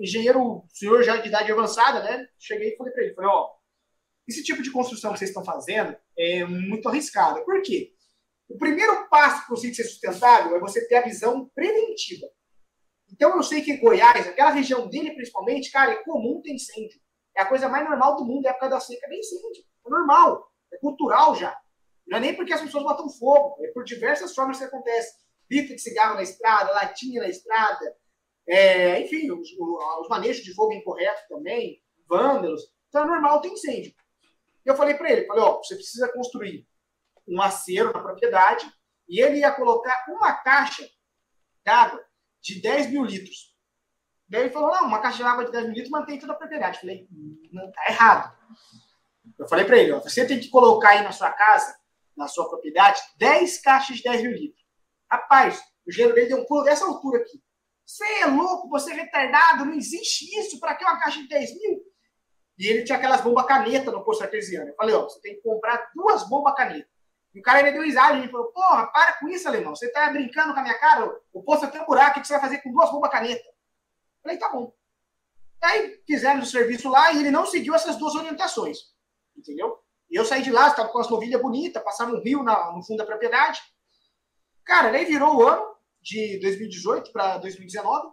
o senhor já de idade avançada, né? Cheguei e falei para ele, ó, esse tipo de construção que vocês estão fazendo é muito arriscado. Por quê? O primeiro passo para o sítio ser sustentável é você ter a visão preventiva. Então, eu sei que em Goiás, aquela região dele principalmente, cara, é comum ter incêndio. É a coisa mais normal do mundo, é a época da seca, é incêndio. É normal, é cultural já. Não é nem porque as pessoas botam fogo, é por diversas formas que acontece. Bita de cigarro na estrada, latinha na estrada, enfim, os manejos de fogo incorretos também, vândalos. Então, é normal ter incêndio. Eu falei para ele, ó, você precisa construir um acero na propriedade e ele ia colocar uma caixa d'água de 10 mil litros. Daí ele falou, não, uma caixa de água de 10 mil litros mantém toda a propriedade. Eu falei, não, tá errado. Eu falei para ele, ó, você tem que colocar aí na sua casa, na sua propriedade, 10 caixas de 10 mil litros. Rapaz, o gelo dele deu um pulo dessa altura aqui. Você é louco, você é retardado, não existe isso, para que uma caixa de 10 mil? E ele tinha aquelas bombas caneta no posto artesiano. Eu falei, ó, você tem que comprar 2 bombas caneta. E o cara ainda deu risada, ele falou, porra, para com isso, alemão, você tá brincando com a minha cara, o poço tem um buraco, o que você vai fazer com 2 bombas caneta? Eu falei, tá bom. Aí fizemos o serviço lá e ele não seguiu essas 2 orientações, entendeu? E eu saí de lá, estava com as novilhas bonitas, passava um rio no fundo da propriedade. Cara, daí virou o ano de 2018 para 2019.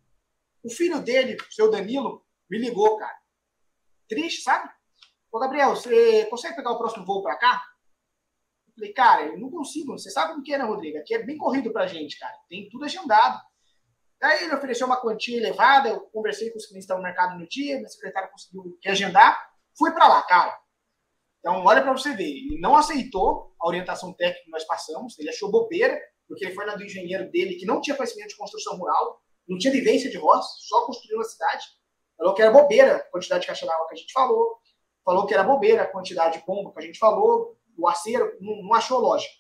O filho dele, o seu Danilo, me ligou, cara. Triste, sabe? Ô, Gabriel, você consegue pegar o próximo voo para cá? Eu falei, cara, eu não consigo. Você sabe como que é, né, Rodrigo? Aqui é bem corrido pra gente, cara. Tem tudo agendado. Daí ele ofereceu uma quantia elevada, eu conversei com os clientes que estavam no mercado no dia, minha secretária conseguiu reagendar. Fui para lá, cara. Então, olha para você ver. Ele não aceitou a orientação técnica que nós passamos. Ele achou bobeira, porque ele foi na do engenheiro dele, que não tinha conhecimento de construção rural, não tinha vivência de roça, só construiu na cidade. Falou que era bobeira a quantidade de caixa d'água que a gente falou. falou que era bobeira a quantidade de bomba que a gente falou, o aceiro não achou lógico.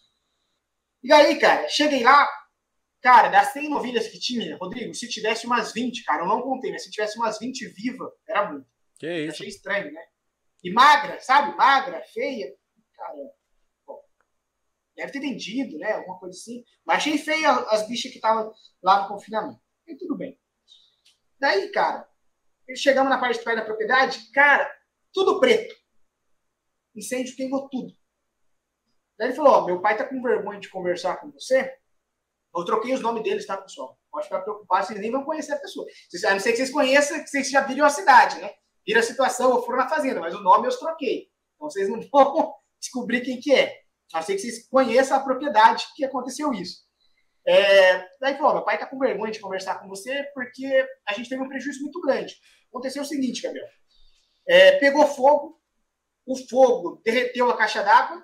E aí, cara, cheguei lá, cara, das 100 novilhas que tinha, Rodrigo, se tivesse umas 20, cara, eu não contei, mas se tivesse umas 20 vivas, era muito. Que isso? Achei estranho, né? E magra, sabe? Magra, feia. Cara, bom, deve ter vendido, né? Alguma coisa assim. Mas achei feia as bichas que estavam lá no confinamento. E tudo bem. Daí, cara, chegamos na parte de trás da propriedade, cara, tudo preto. Incêndio queimou tudo. Daí ele falou, ó, meu pai tá com vergonha de conversar com você. Eu troquei os nomes deles, tá, pessoal? Pode ficar preocupado, vocês nem vão conhecer a pessoa. A não ser que vocês conheçam, que vocês já viram a cidade, né? Viram a situação, ou foram na fazenda, mas o nome eu os troquei. Então vocês não vão descobrir quem que é. A não ser que vocês conheçam a propriedade que aconteceu isso. Daí falou, meu pai tá com vergonha de conversar com você porque a gente teve um prejuízo muito grande. Aconteceu o seguinte, Gabriel. Pegou fogo, o fogo derreteu a caixa d'água,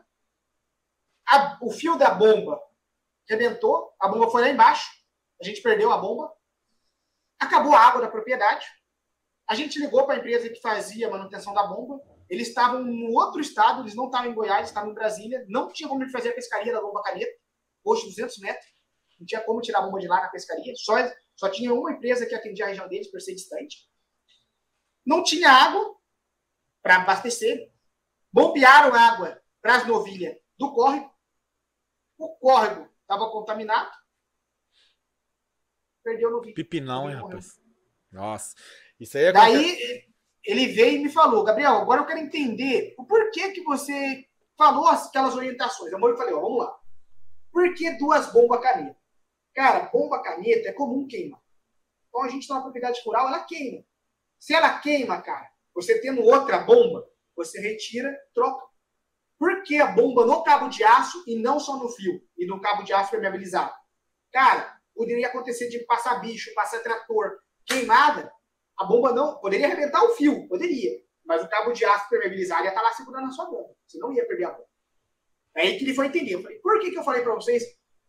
o fio da bomba rebentou, a bomba foi lá embaixo, a gente perdeu a bomba, acabou a água da propriedade, a gente ligou para a empresa que fazia a manutenção da bomba, eles estavam em outro estado, eles não estavam em Goiás, estavam em Brasília, não tinha como fazer a pescaria da bomba caneta, hoje 200 metros, não tinha como tirar a bomba de lá na pescaria, só tinha uma empresa que atendia a região deles por ser distante. Não tinha água para abastecer, bombearam água para as novilhas do córrego, o córrego estava contaminado, perdeu o novilho. Pipinão, hein, rapaz? Nossa, isso aí é... Daí ele veio e me falou, Gabriel, agora eu quero entender o porquê que você falou aquelas orientações. Eu falei, ó, vamos lá. Por que 2 bombas caneta? Cara, bomba caneta é comum queimar. Então a gente tem uma propriedade rural, ela queima. Se ela queima, cara, você tendo outra bomba, você retira, troca. Por que a bomba no cabo de aço e não só no fio? E no cabo de aço permeabilizado? Cara, poderia acontecer de passar bicho, passar trator, queimada, a bomba não... Poderia arrebentar o fio, poderia. Mas o cabo de aço permeabilizado ia estar lá segurando a sua bomba. Você não ia perder a bomba. É aí que ele foi entender. Eu falei, por que eu falei para vocês?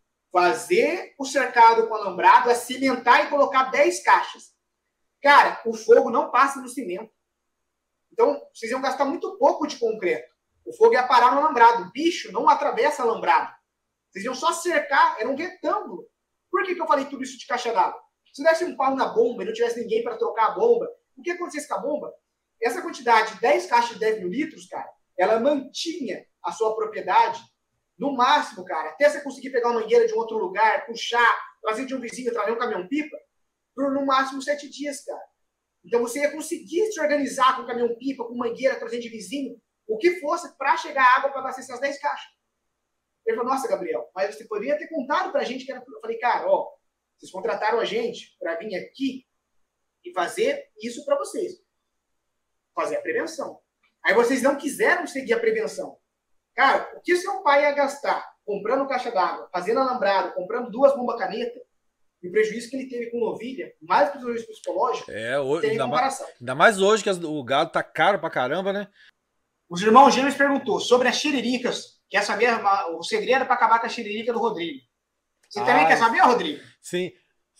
Fazer o cercado com alambrado, cimentar e colocar 10 caixas. Cara, o fogo não passa no cimento. Então, vocês iam gastar muito pouco de concreto. O fogo ia parar no alambrado. O bicho não atravessa alambrado. Vocês iam só cercar, era um retângulo. Por que eu falei tudo isso de caixa d'água? Se desse um pau na bomba e não tivesse ninguém para trocar a bomba, o que acontecesse com a bomba? Essa quantidade de 10 caixas de 10 mil litros, cara, ela mantinha a sua propriedade no máximo, cara, até você conseguir pegar uma mangueira de um outro lugar, puxar, trazer de um vizinho, trazer um caminhão-pipa, por no máximo 7 dias, cara. Então você ia conseguir se organizar com caminhão-pipa, com mangueira, trazer de vizinho, o que fosse para chegar água para abastecer as 10 caixas. Ele falou, nossa, Gabriel, mas você poderia ter contado pra gente que era... Eu falei, cara, ó, vocês contrataram a gente para vir aqui e fazer isso para vocês. Fazer a prevenção. Aí vocês não quiseram seguir a prevenção. Cara, o que seu pai ia gastar comprando caixa d'água, fazendo alambrado, comprando 2 bombas caneta, e o prejuízo que ele teve com novilha, mais prejuízo psicológico, hoje, tem comparação. Ainda mais hoje que o gado tá caro pra caramba, né? Os irmãos gêmeos perguntou sobre as xiriricas. Quer saber o segredo para acabar com a xiririca do Rodrigo? Você também quer saber, Rodrigo? Sim.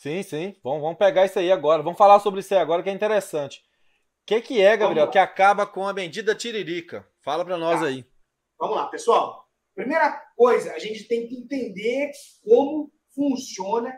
Vamos pegar isso aí agora. Vamos falar sobre isso aí agora, que é interessante. O que é, Gabriel, que acaba com a bendita tiririca? Fala para nós aí. Vamos lá, pessoal. Primeira coisa, a gente tem que entender como funciona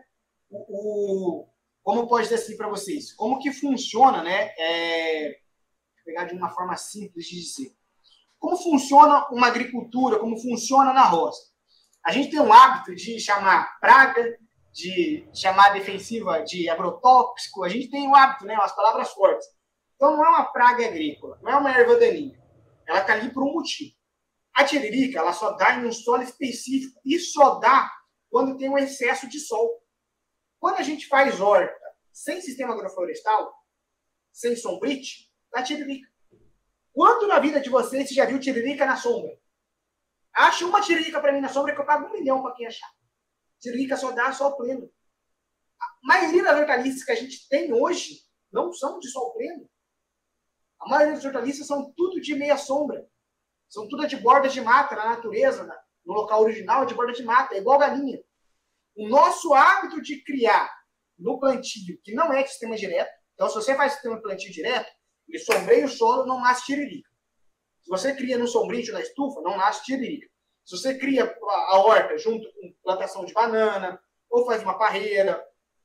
como pode dizer assim para vocês? Como que funciona, né? Vou pegar de uma forma simples de dizer. Como funciona uma agricultura, como funciona na roça? A gente tem um hábito de chamar praga, de chamar defensiva de agrotóxico, a gente tem um hábito, né? Umas palavras fortes. Então não é uma praga agrícola, não é uma erva daninha. Ela está ali por um motivo. A tiririca, ela só dá em um solo específico e só dá quando tem um excesso de sol. Quando a gente faz horta sem sistema agroflorestal, sem sombrite, dá tiririca. Quanto na vida de vocês você já viu tiririca na sombra? Acha uma tiririca para mim na sombra que eu pago 1 milhão para quem achar. Tiririca só dá sol pleno. A maioria das hortaliças que a gente tem hoje não são de sol pleno. A maioria das hortaliças são tudo de meia sombra. São tudo de borda de mata na natureza, no local original de borda de mata, é igual galinha. O nosso hábito de criar no plantio, que não é de sistema direto, então se você faz sistema de plantio direto, ele sombreia o solo, não nasce tiririca. Se você cria no sombrio, na estufa, não nasce tiririca. Se você cria a horta junto com plantação de banana, ou faz uma parreira,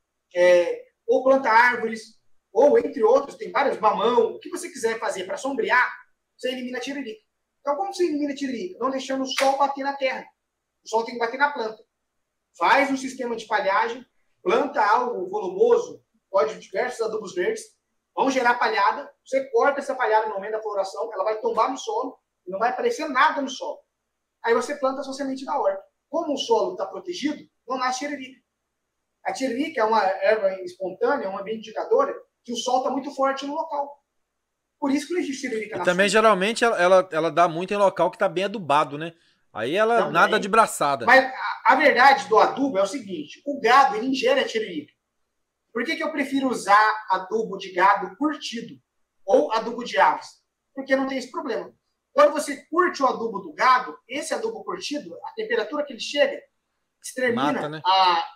ou planta árvores, ou entre outros, tem vários, mamão, o que você quiser fazer para sombrear, você elimina a tiririca. Então, como você elimina a tiririca? Não deixando o sol bater na terra. O sol tem que bater na planta. Faz um sistema de palhagem, planta algo volumoso, pode diversos adubos verdes, vão gerar palhada, você corta essa palhada no momento da floração, ela vai tombar no solo e não vai aparecer nada no solo. Aí você planta a sua semente da horta. Como o solo está protegido, não nasce tiririca. A tiririca é uma erva espontânea, uma indicadora que o sol está muito forte no local. Por isso que não existe tiririca na também, geralmente, ela dá muito em local que está bem adubado, né? Aí ela também, nada de braçada. Mas a verdade do adubo é o seguinte, o gado, ele ingere a tiririca. Por que eu prefiro usar adubo de gado curtido ou adubo de aves? Porque não tem esse problema. Quando você curte o adubo do gado, esse adubo curtido, a temperatura que ele chega, extermina mata, né?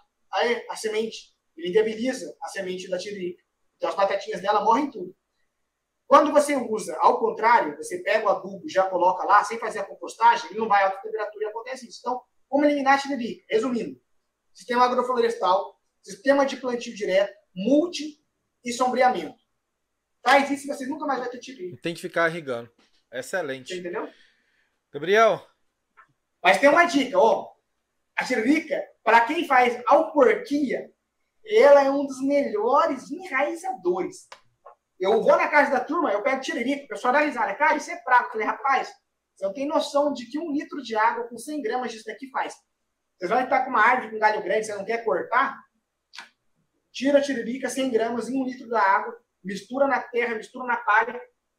a semente. Ele debiliza a semente da tiririca. Então as batatinhas dela morrem tudo. Quando você usa, ao contrário, você pega o adubo e já coloca lá, sem fazer a compostagem, ele não vai a alta temperatura e acontece isso. Então, como eliminar a tiririca? Resumindo, sistema agroflorestal, sistema de plantio direto, multi e sombreamento. Faz isso e você nunca mais vai ter tiririca. Tem que ficar irrigando. Excelente. Você entendeu? Gabriel. Mas tem uma dica, ó. A tiririca, para quem faz alporquia, ela é um dos melhores enraizadores. Eu vou na casa da turma, eu pego tiririca, o pessoal dá risada. Cara, isso é praga. Eu falei, rapaz, você não tem noção de que 1 litro de água com 100 gramas disso daqui faz. Vocês vão estar com uma árvore com galho grande, você não quer cortar? Tira a tiririca, 100 gramas em 1 litro da água, mistura na terra, mistura na palha,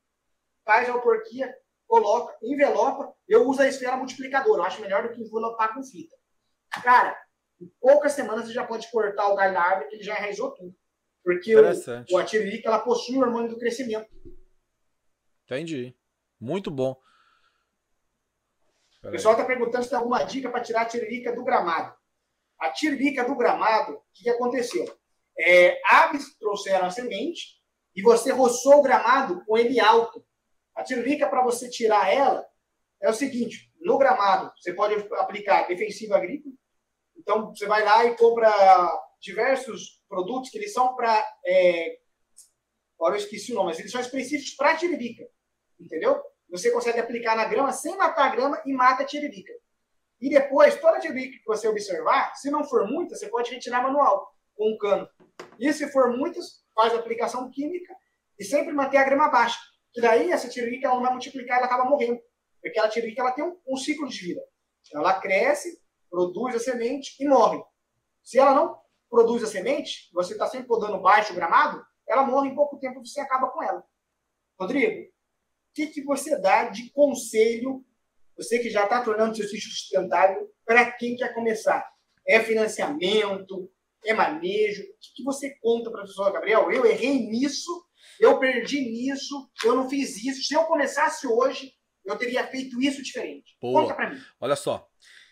faz a alporquia, coloca, envelopa. Eu uso a esfera multiplicadora, eu acho melhor do que envelopar com fita. Cara, em poucas semanas você já pode cortar o galho da árvore, que ele já enraizou tudo. Porque a tiririca, ela possui o hormônio do crescimento. Entendi. Muito bom. O pessoal está perguntando se tem alguma dica para tirar a tiririca do gramado. A tiririca do gramado, o que aconteceu? Aves trouxeram a semente e você roçou o gramado com ele alto. A tiririca, para você tirar ela, é o seguinte, no gramado, você pode aplicar defensivo agrícola. Então, você vai lá e compra diversos produtos que eles são para... agora eu esqueci o nome, mas eles são específicos para a tiririca. Entendeu? Você consegue aplicar na grama sem matar a grama e mata a tiririca. E depois, toda a tiririca que você observar, se não for muita, você pode retirar manual, com um cano. E se for muitas, faz a aplicação química e sempre manter a grama baixa. Que daí essa tiririca ela não vai multiplicar, ela acaba morrendo. Porque a tiririca ela tem um ciclo de vida. Ela cresce, produz a semente e morre. Se ela não produz a semente, você está sempre podando baixo o gramado, ela morre em pouco tempo e você acaba com ela. Rodrigo, o que você dá de conselho, você que já está tornando seu sítio sustentável, para quem quer começar? É financiamento? É manejo? O que você conta para a pessoa? Gabriel, eu errei nisso, eu perdi nisso, eu não fiz isso. Se eu começasse hoje, eu teria feito isso diferente. Boa. Conta para mim. Olha só.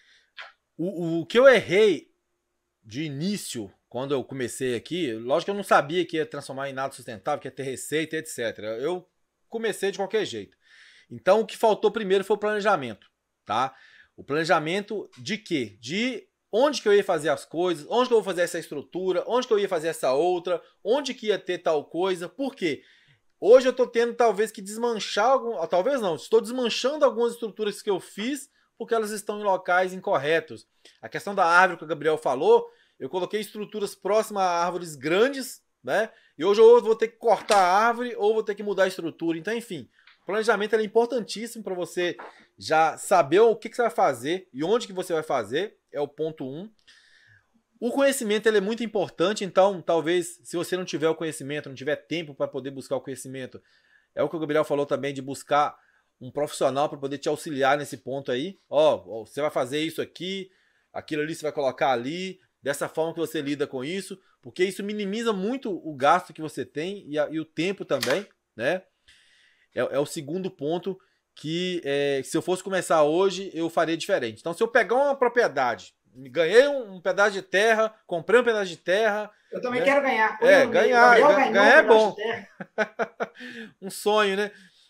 O que eu errei de início, quando eu comecei aqui, lógico que eu não sabia que ia transformar em nada sustentável, que ia ter receita, etc. Eu comecei de qualquer jeito. Então, o que faltou primeiro foi o planejamento, tá? O planejamento de quê? De onde que eu ia fazer as coisas, onde que eu vou fazer essa estrutura, onde que eu ia fazer essa outra, onde que ia ter tal coisa. Por quê? Hoje eu tô tendo talvez que desmanchar, talvez não, estou desmanchando algumas estruturas que eu fiz porque elas estão em locais incorretos. A questão da árvore que o Gabriel falou, eu coloquei estruturas próximas a árvores grandes, né? E hoje eu vou ter que cortar a árvore ou vou ter que mudar a estrutura. Então, enfim, o planejamento é importantíssimo para você já saber o que você vai fazer e onde que você vai fazer, é o ponto 1. O conhecimento ele é muito importante, então talvez se você não tiver o conhecimento, não tiver tempo para poder buscar o conhecimento, é o que o Gabriel falou também de buscar um profissional para poder te auxiliar nesse ponto aí. Ó, você vai fazer isso aqui, aquilo ali você vai colocar ali, dessa forma que você lida com isso, porque isso minimiza muito o gasto que você tem e o tempo também, né? É o segundo ponto que se eu fosse começar hoje, eu faria diferente. Então, se eu pegar uma propriedade, ganhei um pedaço de terra, comprei um pedaço de terra... Eu também quero ganhar. Ganhar é bom. Um sonho, né?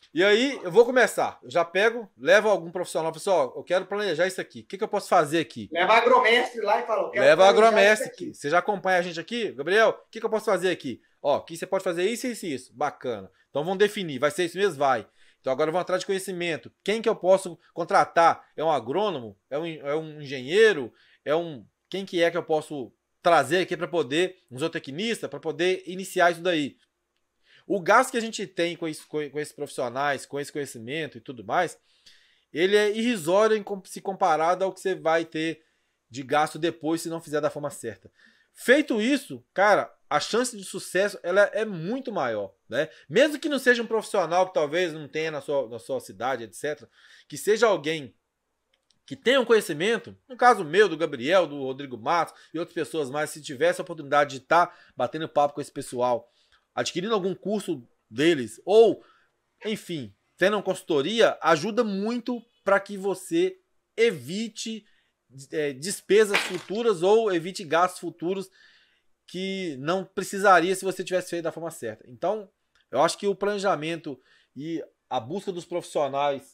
E aí, eu vou começar. Eu já pego, levo algum profissional, pessoal, eu quero planejar isso aqui. O que eu posso fazer aqui? Leva agromestre lá e fala, leva agromestre aqui. Você já acompanha a gente aqui? Gabriel, o que eu posso fazer aqui? Ó, aqui você pode fazer isso, isso e isso. Bacana. Então vamos definir. Vai ser isso mesmo? Vai. Então agora vamos atrás de conhecimento. Quem que eu posso contratar? É um agrônomo? É um engenheiro? Quem que eu posso trazer aqui para poder, um zootecnista, para poder iniciar isso daí? O gasto que a gente tem com esses profissionais, com esse conhecimento e tudo mais, ele é irrisório se comparado ao que você vai ter de gasto depois se não fizer da forma certa. Feito isso, cara, a chance de sucesso ela é muito maior, né? Mesmo que não seja um profissional que talvez não tenha na sua cidade, etc., que seja alguém que tenha um conhecimento, no caso meu, do Gabriel, do Rodrigo Matos e outras pessoas mais, se tivesse a oportunidade de estar batendo papo com esse pessoal, adquirindo algum curso deles, ou, enfim, tendo uma consultoria, ajuda muito para que você evite despesas futuras ou evite gastos futuros que não precisaria se você tivesse feito da forma certa. Então, eu acho que o planejamento e a busca dos profissionais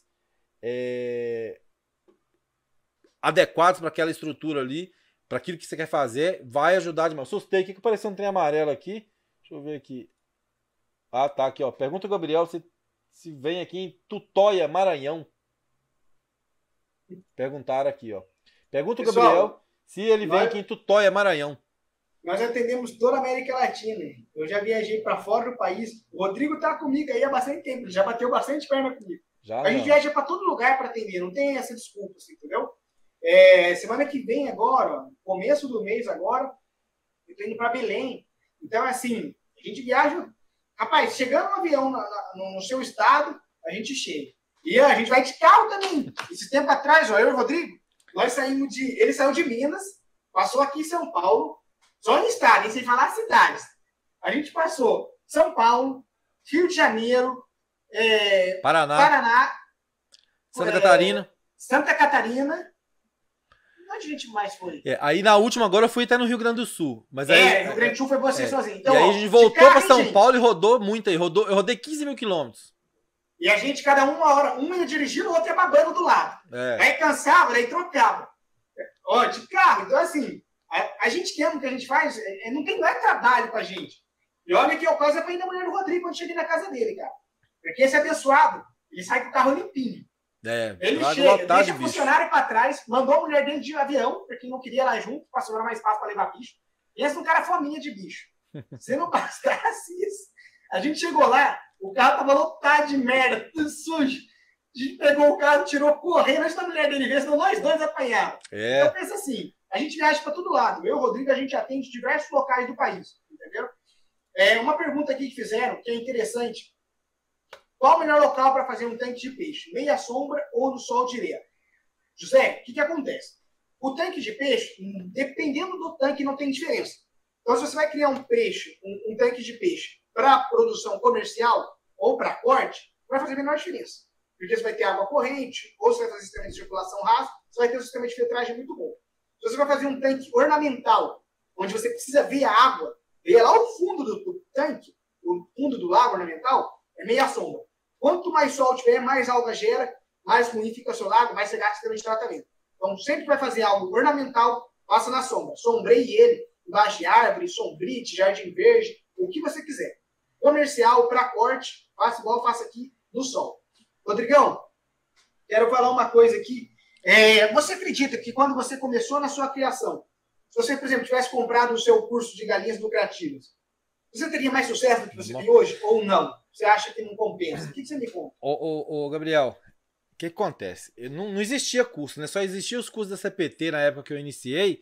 adequados para aquela estrutura ali, para aquilo que você quer fazer, vai ajudar demais. Assustei, o que apareceu um trem amarelo aqui? Deixa eu ver aqui. Ah, tá aqui, ó. Pergunta o Gabriel se vem aqui em Tutóia, Maranhão. Perguntaram aqui, ó. Pergunta o Gabriel se ele vem aqui em Tutóia, Maranhão. Nós atendemos toda a América Latina. Eu já viajei para fora do país. O Rodrigo tá comigo aí há bastante tempo. Ele já bateu bastante perna comigo. A gente viaja para todo lugar para atender. Não tem essa desculpa, assim, entendeu? Semana que vem agora, começo do mês agora, eu tô indo para Belém. Então, assim, a gente viaja... Rapaz, chegando no avião no seu estado, a gente chega. E a gente vai de carro também. Esse tempo atrás, ó, eu e o Rodrigo, nós saímos ele saiu de Minas, passou aqui em São Paulo, só em estado, nem sem falar cidades. A gente passou São Paulo, Rio de Janeiro, Paraná, Santa Catarina. Onde a gente mais foi? Aí na última agora eu fui até no Rio Grande do Sul. Mas aí, Rio Grande do Sul foi você sozinho. Então, e aí a gente voltou para São Paulo e rodou muito aí. Eu rodei 15 mil quilômetros. E a gente, cada uma hora, um ia dirigindo, o outro ia babando do lado. Aí cansava, daí trocava. Ó, de carro. Então, assim, a gente quer o que a gente faz, não é trabalho pra gente. E olha que eu quase apanhei da mulher do Rodrigo quando cheguei na casa dele, cara. Porque esse abençoado, ele sai com o carro limpinho. Ele chega, deixa o funcionário para trás, mandou a mulher dentro de avião, porque não queria ir lá junto, para sobrar mais espaço para levar bicho. E esse é um cara fominha de bicho. Se não bastasse isso, a gente chegou lá, o carro tava lotado de merda, tudo sujo. A gente pegou o carro, tirou correndo antes da mulher dele ver, senão nós dois apanhávamos. Então pensa assim, a gente viaja para todo lado. Eu e o Rodrigo, a gente atende diversos locais do país, entendeu? Uma pergunta aqui que fizeram, que é interessante. Qual o melhor local para fazer um tanque de peixe? Meia sombra ou no sol direto? José, o que acontece? O tanque de peixe, dependendo do tanque, não tem diferença. Então, se você vai criar um tanque de peixe para produção comercial ou para corte, vai fazer a menor diferença. Porque você vai ter água corrente, ou você vai fazer sistema de circulação raso, você vai ter um sistema de filtragem muito bom. Se você vai fazer um tanque ornamental, onde você precisa ver a água, ver lá o fundo do tanque, o fundo do lago ornamental, é meia sombra. Quanto mais sol tiver, mais alga gera, mais ruim fica o seu lago, mais você gasta o sistema de tratamento. Então, sempre que vai fazer algo ornamental, faça na sombra. Sombreie ele, embaixo de árvore, sombrite, jardim verde, o que você quiser. Comercial, para corte, faça igual faça aqui no sol. Rodrigão, quero falar uma coisa aqui. Você acredita que quando você começou na sua criação, se você, por exemplo, tivesse comprado o seu curso de galinhas lucrativas, você teria mais sucesso do que você tem hoje ou não? Você acha que não compensa? O que você me conta? Ô Gabriel, o que acontece? Não existia curso, né? Só existiam os cursos da CPT na época que eu iniciei.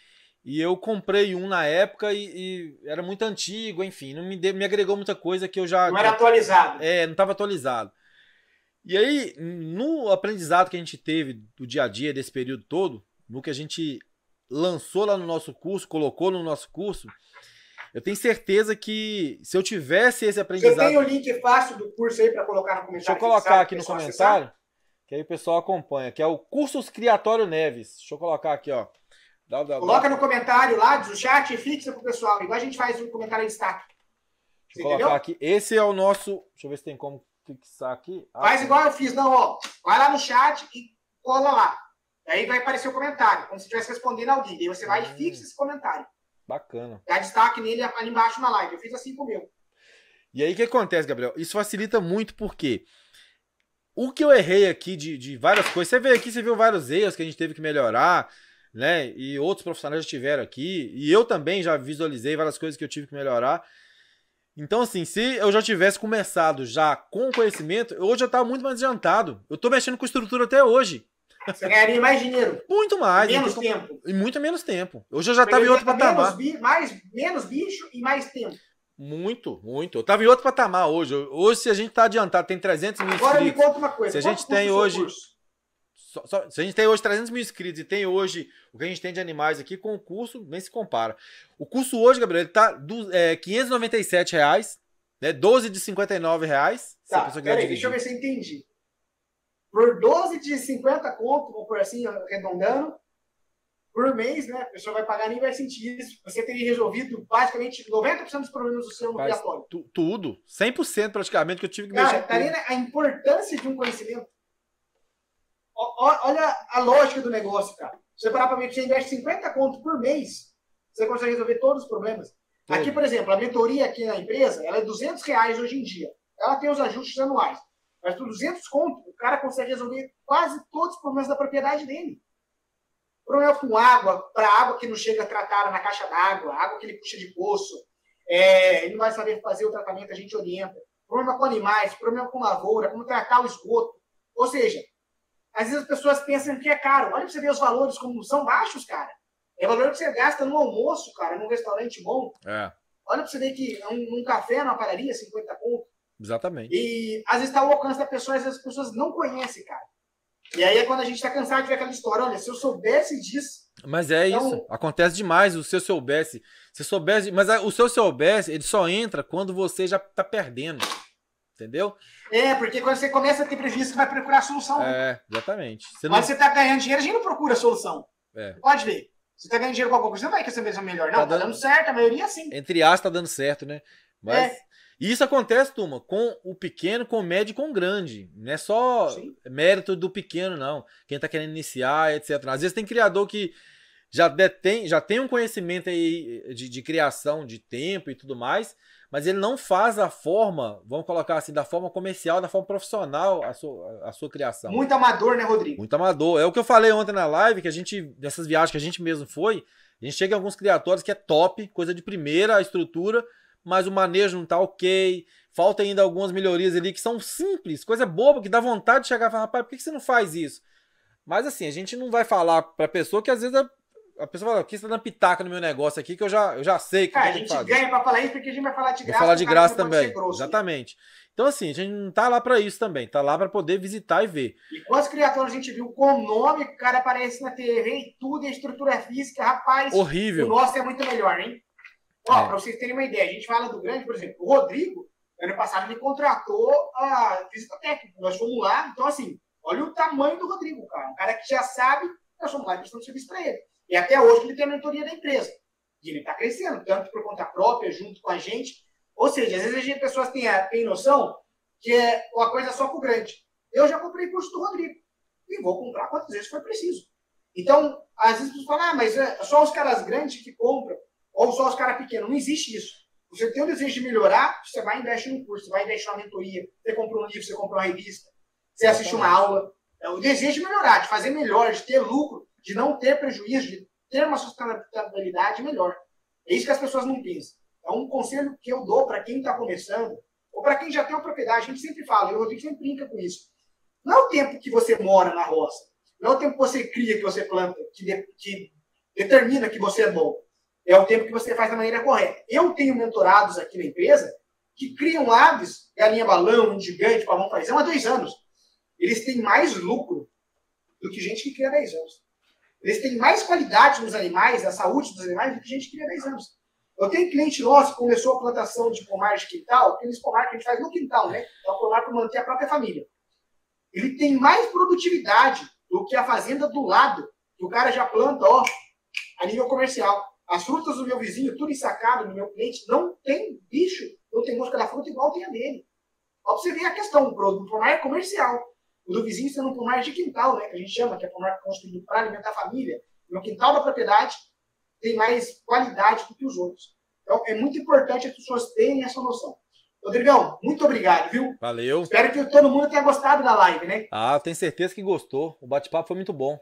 E eu comprei um na época e era muito antigo, enfim, não me agregou muita coisa que eu já... Não era atualizado. Não estava atualizado. E aí, no aprendizado que a gente teve do dia a dia, desse período todo, no que a gente lançou lá no nosso curso, colocou no nosso curso, eu tenho certeza que se eu tivesse esse aprendizado... Você tem o link fácil do curso aí para colocar no comentário? Deixa eu colocar aqui no comentário, que aí o pessoal acompanha, que é o Cursos Criatório Neves. Deixa eu colocar aqui, ó. Coloca no comentário lá, do chat e fixa pro pessoal. Igual a gente faz o comentário em destaque. Deixa eu colocar aqui. Esse é o nosso... Deixa eu ver se tem como fixar aqui. Faz igual eu fiz. Não, ó. Vai lá no chat e cola lá. Aí vai aparecer o comentário, como se estivesse respondendo alguém. Daí você vai e fixa esse comentário. Bacana. Dá destaque nele ali embaixo na live. Eu fiz assim com o meu. E aí o que acontece, Gabriel? Isso facilita muito porque o que eu errei aqui de várias coisas, você veio aqui, você viu vários erros que a gente teve que melhorar, né? E outros profissionais já estiveram aqui, e eu também já visualizei várias coisas que eu tive que melhorar. Então, assim, se eu já tivesse começado já com conhecimento, hoje eu estava muito mais adiantado. Eu estou mexendo com estrutura até hoje. Você ganharia mais dinheiro. Muito mais. Menos tempo. E muito menos tempo. Hoje eu já estava em outro patamar. Menos bicho e mais tempo. Muito, muito. Eu estava em outro patamar hoje. Hoje, se a gente está adiantado, tem 300 mil inscritos. Agora me conta uma coisa. Se a gente tem hoje... Se a gente tem hoje 300 mil inscritos e tem hoje o que a gente tem de animais aqui, com o curso, nem se compara. O curso hoje, Gabriel, ele tá R$597, né? 12 de R$59. Tá, peraí, deixa eu ver se eu entendi. Por 12 de 50 conto, vou por assim, arredondando, por mês, né? A pessoa vai pagar, nem vai sentir isso. Você teria resolvido basicamente 90% dos problemas do seu nucleatório. Tudo. 100% praticamente que eu tive que mexer. Cara, tá vendo a importância de um conhecimento? Olha a lógica do negócio, cara. Você parar para ver que você investe 50 conto por mês, você consegue resolver todos os problemas. Aqui, por exemplo, a mentoria aqui na empresa, ela é R$200 hoje em dia. Ela tem os ajustes anuais. Mas por 200 conto, o cara consegue resolver quase todos os problemas da propriedade dele. Problema com água, para água que não chega tratada na caixa d'água, água que ele puxa de poço, ele não vai saber fazer o tratamento, a gente orienta. Problema com animais, problema com lavoura, como tratar o esgoto. Ou seja, às vezes as pessoas pensam que é caro. Olha para você ver os valores como são baixos, cara. É o valor que você gasta no almoço, cara, num restaurante bom. É. Olha para você ver que num café, numa padaria, 50 conto. Exatamente. E às vezes está ao alcance da pessoa, às vezes as pessoas não conhecem, cara. E aí é quando a gente está cansado de ver aquela história. Olha, se eu soubesse disso... Mas é então... isso. Acontece demais o seu soubesse. Se soubesse... Mas o seu soubesse, ele só entra quando você já está perdendo. Entendeu? Porque quando você começa a ter prejuízo, você vai procurar solução. Exatamente. Quando você está ganhando dinheiro, a gente não procura solução. Pode ver. Você está ganhando dinheiro com alguma coisa, você não vai querer saber se é melhor. Não, tá dando certo, a maioria sim. Entre aspas, tá dando certo, né? Mas isso acontece, turma, com o pequeno, com o médio e com o grande. Não é só mérito do pequeno, não. Quem está querendo iniciar, etc. Às vezes tem criador que já tem um conhecimento aí de criação de tempo e tudo mais, mas ele não faz a forma, vamos colocar assim, da forma comercial, da forma profissional a sua criação. Muito amador, né, Rodrigo? Muito amador. É o que eu falei ontem na live, que a gente, nessas viagens que a gente mesmo foi, a gente chega em alguns criatórios que é top, coisa de primeira, a estrutura, mas o manejo não tá ok, falta ainda algumas melhorias ali que são simples, coisa boba, que dá vontade de chegar e falar, rapaz, por que você não faz isso? Mas assim, a gente não vai falar pra pessoa que às vezes a pessoa fala, aqui você tá dando pitaca no meu negócio aqui, que eu já sei que a gente ganha pra falar isso, porque a gente vai falar de graça. Vai falar de graça também, exatamente. Então assim, a gente não tá lá pra isso também, tá lá pra poder visitar e ver. E quantos criadores a gente viu com o nome, o cara aparece na TV e tudo, a estrutura física, rapaz. Horrível. O nosso é muito melhor, hein? Ó, pra vocês terem uma ideia, a gente fala do grande, por exemplo, o Rodrigo, ano passado, ele contratou a visita técnica. Nós fomos lá, então assim, olha o tamanho do Rodrigo, cara. Um cara que já sabe, nós fomos lá e prestamos serviço pra ele. E até hoje ele tem a mentoria da empresa. E ele está crescendo, tanto por conta própria, junto com a gente. Ou seja, às vezes as pessoas têm noção que é uma coisa só com o grande. Eu já comprei curso do Rodrigo. E vou comprar quantas vezes for preciso. Então, às vezes as pessoas falam, mas é só os caras grandes que compram, ou só os caras pequenos. Não existe isso. Você tem o desejo de melhorar, você vai e investe num curso, você vai investir numa mentoria, você comprou um livro, você comprou uma revista, você assiste uma aula. É o desejo de melhorar, de fazer melhor, de ter lucro, de não ter prejuízo, de ter uma sustentabilidade melhor. É isso que as pessoas não pensam. É um conselho que eu dou para quem está começando, ou para quem já tem uma propriedade. A gente sempre fala, e o Rodrigo sempre brinca com isso. Não é o tempo que você mora na roça, não é o tempo que você cria, que você planta, que determina que você é bom. É o tempo que você faz da maneira correta. Eu tenho mentorados aqui na empresa que criam aves, galinha balão, um gigante, pavão paisão, há 2 anos. Eles têm mais lucro do que gente que cria há 10 anos. Eles têm mais qualidade nos animais, a saúde dos animais, do que gente que cria há 10 anos. Eu tenho cliente nosso que começou a plantação de pomar de quintal, aqueles pomar que a gente faz no quintal, né? É um pomar para manter a própria família. Ele tem mais produtividade do que a fazenda do lado, que o cara já planta, ó, a nível comercial. As frutas do meu vizinho, tudo ensacado no meu cliente, não tem bicho, não tem mosca da fruta igual tem a dele. Ó, pra você ver a questão, o pomar é comercial. O do vizinho sendo um pomar de quintal, né? Que a gente chama, que é pomar construído para alimentar a família. No quintal da propriedade tem mais qualidade do que os outros. Então, é muito importante as pessoas terem essa noção. Rodrigão, muito obrigado, viu? Valeu. Espero que todo mundo tenha gostado da live, né? Ah, eu tenho certeza que gostou. O bate-papo foi muito bom.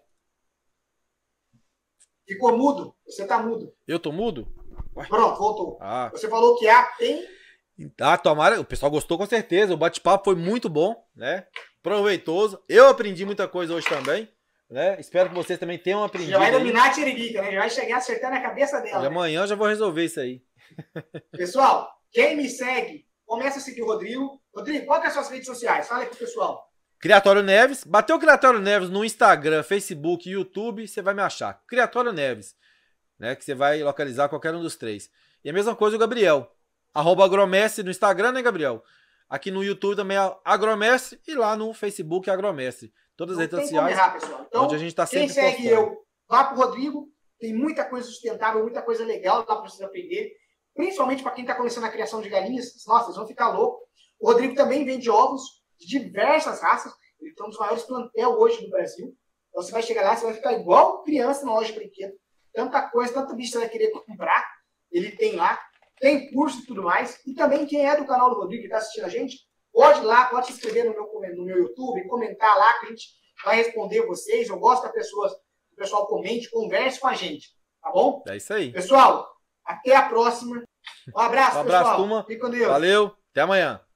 Ficou mudo? Você tá mudo. Eu tô mudo? Ué? Pronto, voltou. Ah. Você falou que tem... Ah, tomara. O pessoal gostou com certeza. O bate-papo foi muito bom, né? Proveitoso. Eu aprendi muita coisa hoje também, né? Espero que vocês também tenham aprendido. Já vai dominar a Tiririca, né? Já vai chegar acertando a cabeça dela. Né? Amanhã eu já vou resolver isso aí. Pessoal, quem me segue, começa a seguir o Rodrigo. Rodrigo, qual que é as suas redes sociais? Fala aí pro pessoal. Criatório Neves. Bateu o Criatório Neves no Instagram, Facebook, YouTube, você vai me achar. Criatório Neves, né? Que você vai localizar qualquer um dos três. E a mesma coisa o Gabriel. @agromestre no Instagram, né, Gabriel? Aqui no YouTube também é Agromestre e lá no Facebook Agromestre. Todas as redes sociais. Errar, pessoal. Então, onde a gente tá sempre quem segue postando. eu, vá pro Rodrigo. Tem muita coisa sustentável, muita coisa legal lá para vocês aprender. Principalmente para quem está começando a criação de galinhas. Nossa, vocês vão ficar loucos. O Rodrigo também vende ovos de diversas raças. Ele tem um dos maiores plantel hoje do Brasil. Então você vai chegar lá, você vai ficar igual criança na loja de brinquedo. Tanta coisa, tanto bicho você vai querer comprar. Ele tem lá. Tem curso e tudo mais. E também quem é do canal do Rodrigo que está assistindo a gente, pode ir lá, pode se inscrever no meu YouTube, comentar lá que a gente vai responder vocês. Eu gosto que o pessoal comente, converse com a gente. Tá bom? É isso aí. Pessoal, até a próxima. Um abraço, Um abraço, pessoal. turma. Fique com Deus. Valeu. Até amanhã.